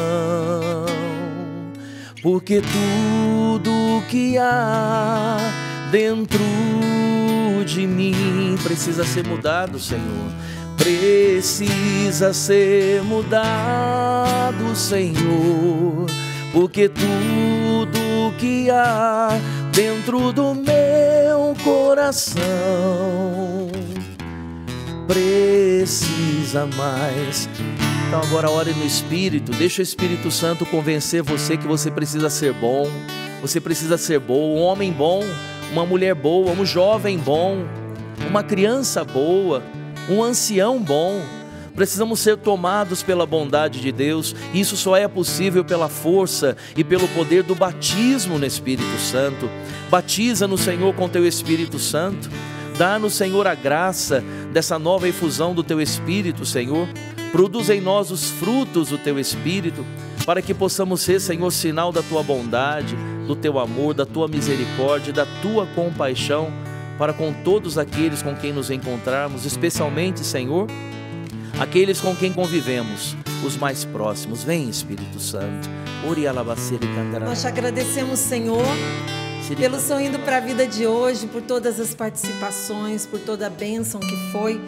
Porque tudo que há dentro de mim precisa ser mudado, Senhor. Precisa ser mudado, Senhor, porque tudo que há dentro do meu coração precisa mais. Então agora ore no Espírito, deixa o Espírito Santo convencer você que você precisa ser bom, você precisa ser bom, um homem bom, uma mulher boa, um jovem bom, uma criança boa, um ancião bom. Precisamos ser tomados pela bondade de Deus. Isso só é possível pela força e pelo poder do batismo no Espírito Santo. Batiza-nos, Senhor, com Teu Espírito Santo. Dá-nos, Senhor, a graça dessa nova efusão do Teu Espírito, Senhor. Produz em nós os frutos do Teu Espírito, para que possamos ser, Senhor, sinal da Tua bondade, do Teu amor, da Tua misericórdia, da Tua compaixão, para com todos aqueles com quem nos encontrarmos, especialmente, Senhor, aqueles com quem convivemos, os mais próximos. Vem, Espírito Santo. Nós te agradecemos, Senhor, pelo Sorrindo para a Vida de hoje, por todas as participações, por toda a bênção que foi.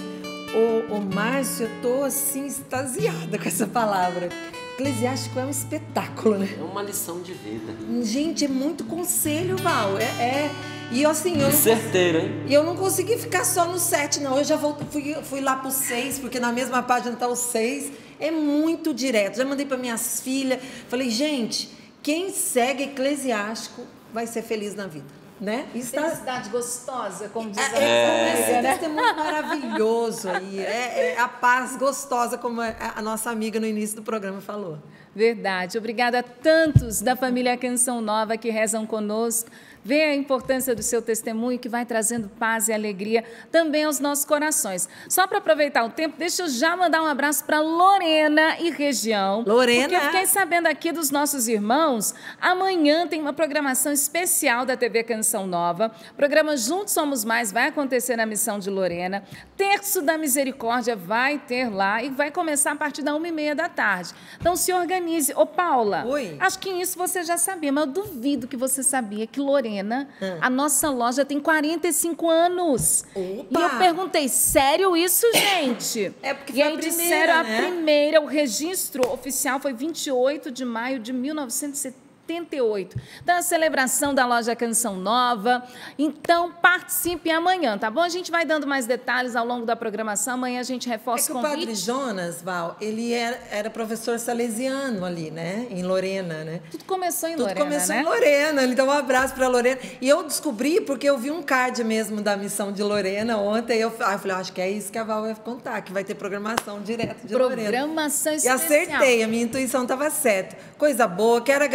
Ô, ô Márcio, eu tô assim extasiada com essa palavra. Eclesiástico é um espetáculo, né? É uma lição de vida. Gente, é muito conselho, Val. É, é... E assim, eu não, certeiro, hein? E eu não consegui ficar só no sete, não. Eu já volto, fui, fui lá pro seis, porque na mesma página tá o seis. É muito direto. Já mandei para minhas filhas. Falei, gente, quem segue Eclesiástico vai ser feliz na vida, né? Felicidade gostosa, como diz a é, é, esse né? testemunho maravilhoso aí. É, é a paz gostosa, como a nossa amiga no início do programa falou. Verdade. Obrigada a tantos da família Canção Nova que rezam conosco. Vê a importância do seu testemunho, que vai trazendo paz e alegria também aos nossos corações. Só para aproveitar o tempo, deixa eu já mandar um abraço para Lorena e região. Lorena. Porque eu fiquei sabendo aqui dos nossos irmãos, amanhã tem uma programação especial da T V Canção Nova. O programa Juntos Somos Mais vai acontecer na Missão de Lorena. Terço da Misericórdia vai ter lá e vai começar a partir da uma e meia da tarde. Então se organize. Ô Paula, Oi. Acho que isso você já sabia, mas eu duvido que você sabia que Lorena Hum. a nossa loja tem quarenta e cinco anos. Opa. E eu perguntei, sério isso, gente? É porque e foi aí a primeira, disseram né? a primeira, o registro oficial foi vinte e oito de maio de mil novecentos e setenta e oito. Então, a celebração da loja Canção Nova. Então, participe amanhã, tá bom? A gente vai dando mais detalhes ao longo da programação. Amanhã a gente reforça É que o o convite. Padre Jonas, Val, ele era, era professor salesiano ali, né? Em Lorena, né? Tudo começou em Tudo Lorena, começou né? em Lorena. Então, um abraço para Lorena. E eu descobri porque eu vi um card mesmo da missão de Lorena ontem. Eu, ah, eu falei, acho que é isso que a Val vai contar, que vai ter programação direto de Lorena. Programação E especial. acertei, a minha intuição estava certa. Coisa boa, quero agradecer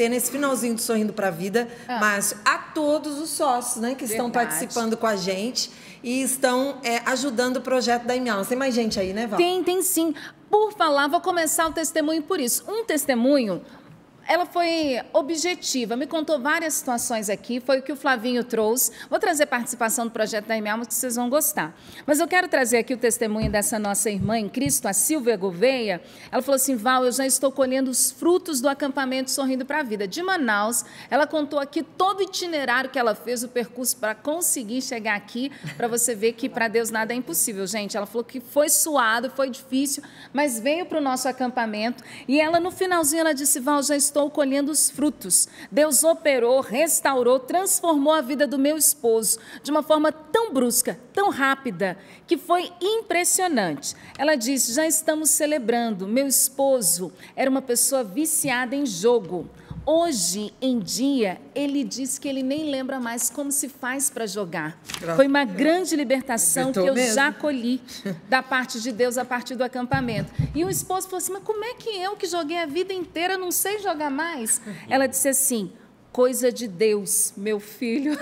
agradecer nesse finalzinho do Sorrindo para a Vida, ah. Márcio, a todos os sócios, né, que estão Verdade. participando com a gente e estão é, ajudando o projeto da Imialmas. Tem mais gente aí, né, Val? Tem, tem sim. Por falar, vou começar o testemunho por isso. Um testemunho... Ela foi objetiva, me contou várias situações aqui, foi o que o Flavinho trouxe. Vou trazer participação do projeto da Imialmas, que vocês vão gostar. Mas eu quero trazer aqui o testemunho dessa nossa irmã em Cristo, a Silvia Gouveia. Ela falou assim, Val, eu já estou colhendo os frutos do acampamento Sorrindo para a Vida. De Manaus, ela contou aqui todo o itinerário que ela fez, o percurso para conseguir chegar aqui, para você ver que para Deus nada é impossível, gente. Ela falou que foi suado, foi difícil, mas veio para o nosso acampamento. E ela, no finalzinho, ela disse, Val, já estou Estou colhendo os frutos. Deus operou, restaurou, transformou a vida do meu esposo de uma forma tão brusca, tão rápida, que foi impressionante. Ela disse, já estamos celebrando. Meu esposo era uma pessoa viciada em jogo. Hoje em dia, ele diz que ele nem lembra mais como se faz para jogar. Foi uma grande libertação que eu mesmo. já colhi da parte de Deus a partir do acampamento. E o esposo falou assim, mas como é que eu, que joguei a vida inteira, não sei jogar mais? Ela disse assim, coisa de Deus, meu filho.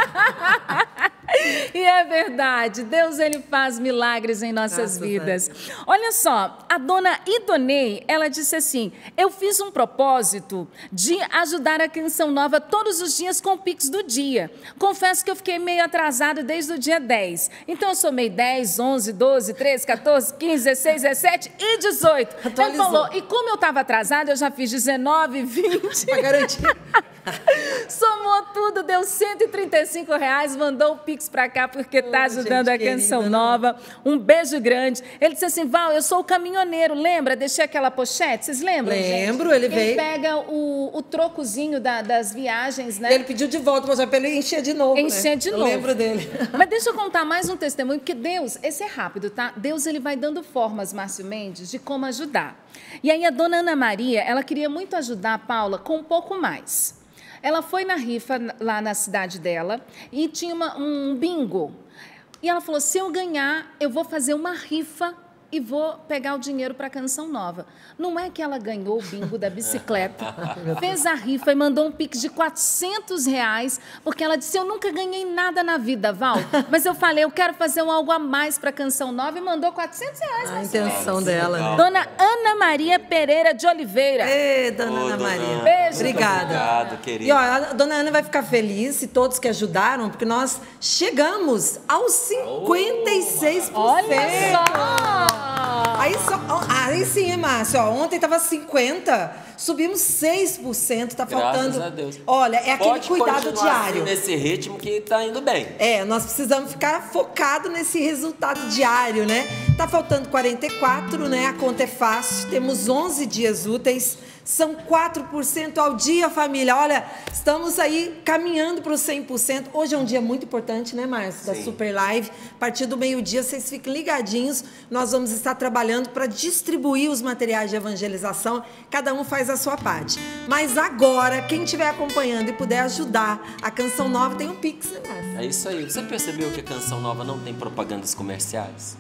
E é verdade, Deus ele faz milagres em nossas Graças vidas. Olha só, a dona Idonei, ela disse assim, eu fiz um propósito de ajudar a Canção Nova todos os dias com o Pix do dia. Confesso que eu fiquei meio atrasada desde o dia dez. Então eu somei dez, onze, doze, treze, quatorze, quinze, dezesseis, dezessete e dezoito. Ele falou, e como eu estava atrasada, eu já fiz dezenove, vinte. Para garantir. Somou tudo, deu cento e trinta e cinco reais, mandou o Pix para cá porque está oh, ajudando gente, a Canção querida, Nova. Um beijo grande. Ele disse assim, Val, eu sou o caminhoneiro, lembra? Deixei aquela pochete, vocês lembram? Lembro, gente? ele veio. Ele pega o, o trocozinho da, das viagens, né? Ele pediu de volta, mas para ele encher de novo, Encher né? de eu novo. lembro dele. Mas deixa eu contar mais um testemunho, porque Deus, esse é rápido, tá? Deus, ele vai dando formas, Márcio Mendes, de como ajudar. E aí a dona Ana Maria, ela queria muito ajudar a Paula com um pouco mais. Ela foi na rifa lá na cidade dela e tinha uma, um bingo. E ela falou, se eu ganhar, eu vou fazer uma rifa e vou pegar o dinheiro para a Canção Nova. Não é que ela ganhou o bingo da bicicleta, fez a rifa e mandou um Pix de quatrocentos reais, porque ela disse, eu nunca ganhei nada na vida, Val, mas eu falei, eu quero fazer um algo a mais para a Canção Nova e mandou quatrocentos reais. A intenção dela. Né? Dona Ana Maria Pereira de Oliveira. Ei, dona Ô, Ana dona Maria. Ana. Beijo. Obrigada. Obrigado, querida. E ó, a dona Ana vai ficar feliz e todos que ajudaram, porque nós chegamos aos cinquenta e seis por cento. Olha só! Aí, só, aí sim, Márcio, ó, ontem estava cinquenta, subimos seis por cento, tá faltando... Graças a Deus. Olha, é aquele Pode cuidado diário. Assim, nesse ritmo que tá indo bem. É, nós precisamos ficar focado nesse resultado diário, né? Tá faltando quarenta e quatro, né? A conta é fácil, temos onze dias úteis, são quatro por cento ao dia, família. Olha, estamos aí caminhando para os cem por cento. Hoje é um dia muito importante, né, Márcio? Da Sim. Super Live. A partir do meio-dia, vocês fiquem ligadinhos. Nós vamos estar trabalhando para distribuir os materiais de evangelização. Cada um faz a sua parte. Mas agora, quem estiver acompanhando e puder ajudar, a Canção Nova tem um Pix, né, Márcio? É isso aí. Você percebeu que a Canção Nova não tem propagandas comerciais?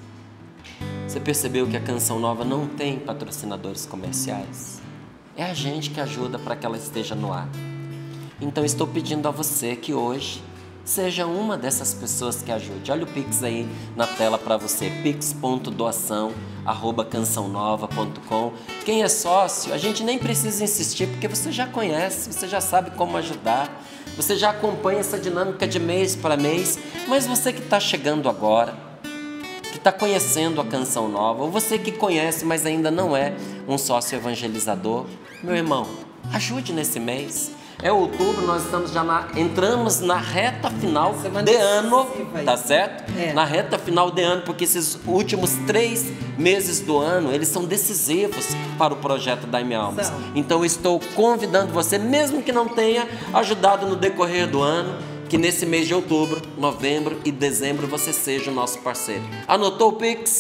Você percebeu que a Canção Nova não tem patrocinadores comerciais? É a gente que ajuda para que ela esteja no ar. Então estou pedindo a você que hoje seja uma dessas pessoas que ajude. Olha o Pix aí na tela para você, pix ponto doação arroba canção nova ponto com. Quem é sócio, a gente nem precisa insistir, porque você já conhece, você já sabe como ajudar, você já acompanha essa dinâmica de mês para mês, mas você que está chegando agora, que está conhecendo a Canção Nova, ou você que conhece, mas ainda não é um sócio evangelizador, meu irmão, ajude nesse mês. É outubro, nós estamos já na, entramos na reta final de ano, tá certo? É. Na reta final de ano, porque esses últimos três meses do ano, eles são decisivos para o projeto da Imialmas. Então, eu estou convidando você, mesmo que não tenha ajudado no decorrer do ano, que nesse mês de outubro, novembro e dezembro você seja o nosso parceiro. Anotou o Pix?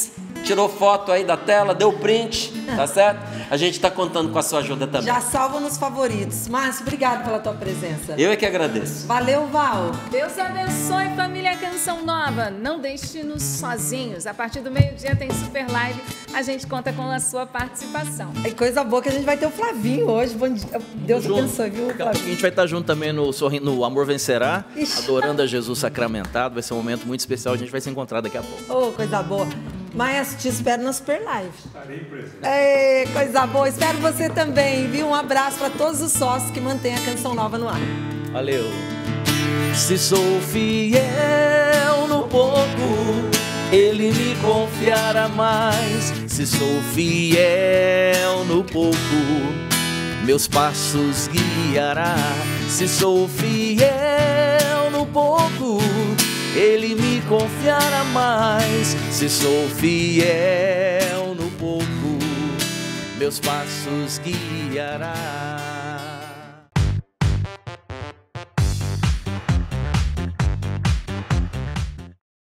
tirou foto aí da tela, deu print, tá certo? A gente está contando com a sua ajuda também. Já salva nos favoritos. Márcio, obrigado pela tua presença. Eu é que agradeço. Valeu, Val. Deus abençoe, família Canção Nova. Não deixe-nos sozinhos. A partir do meio-dia tem Super Live. A gente conta com a sua participação. É coisa boa que a gente vai ter o Flavinho hoje. Bom dia. Deus Junto. abençoe, viu, Daqui a pouquinho a Flavinho? gente vai estar junto também no, Sorri- no Amor Vencerá, Ixi. adorando a Jesus sacramentado. Vai ser um momento muito especial. A gente vai se encontrar daqui a pouco. Ô, coisa boa. Maestro, te espero na Super Live. Estarei presente. Ei, coisa boa. Espero você também, viu? Um abraço para todos os sócios que mantêm a Canção Nova no ar. Valeu. Se sou fiel no pouco, Ele me confiará mais. Se sou fiel no pouco, meus passos guiará. Se sou fiel no pouco, Ele me confiará mais. Se sou fiel no pouco, meus passos guiará.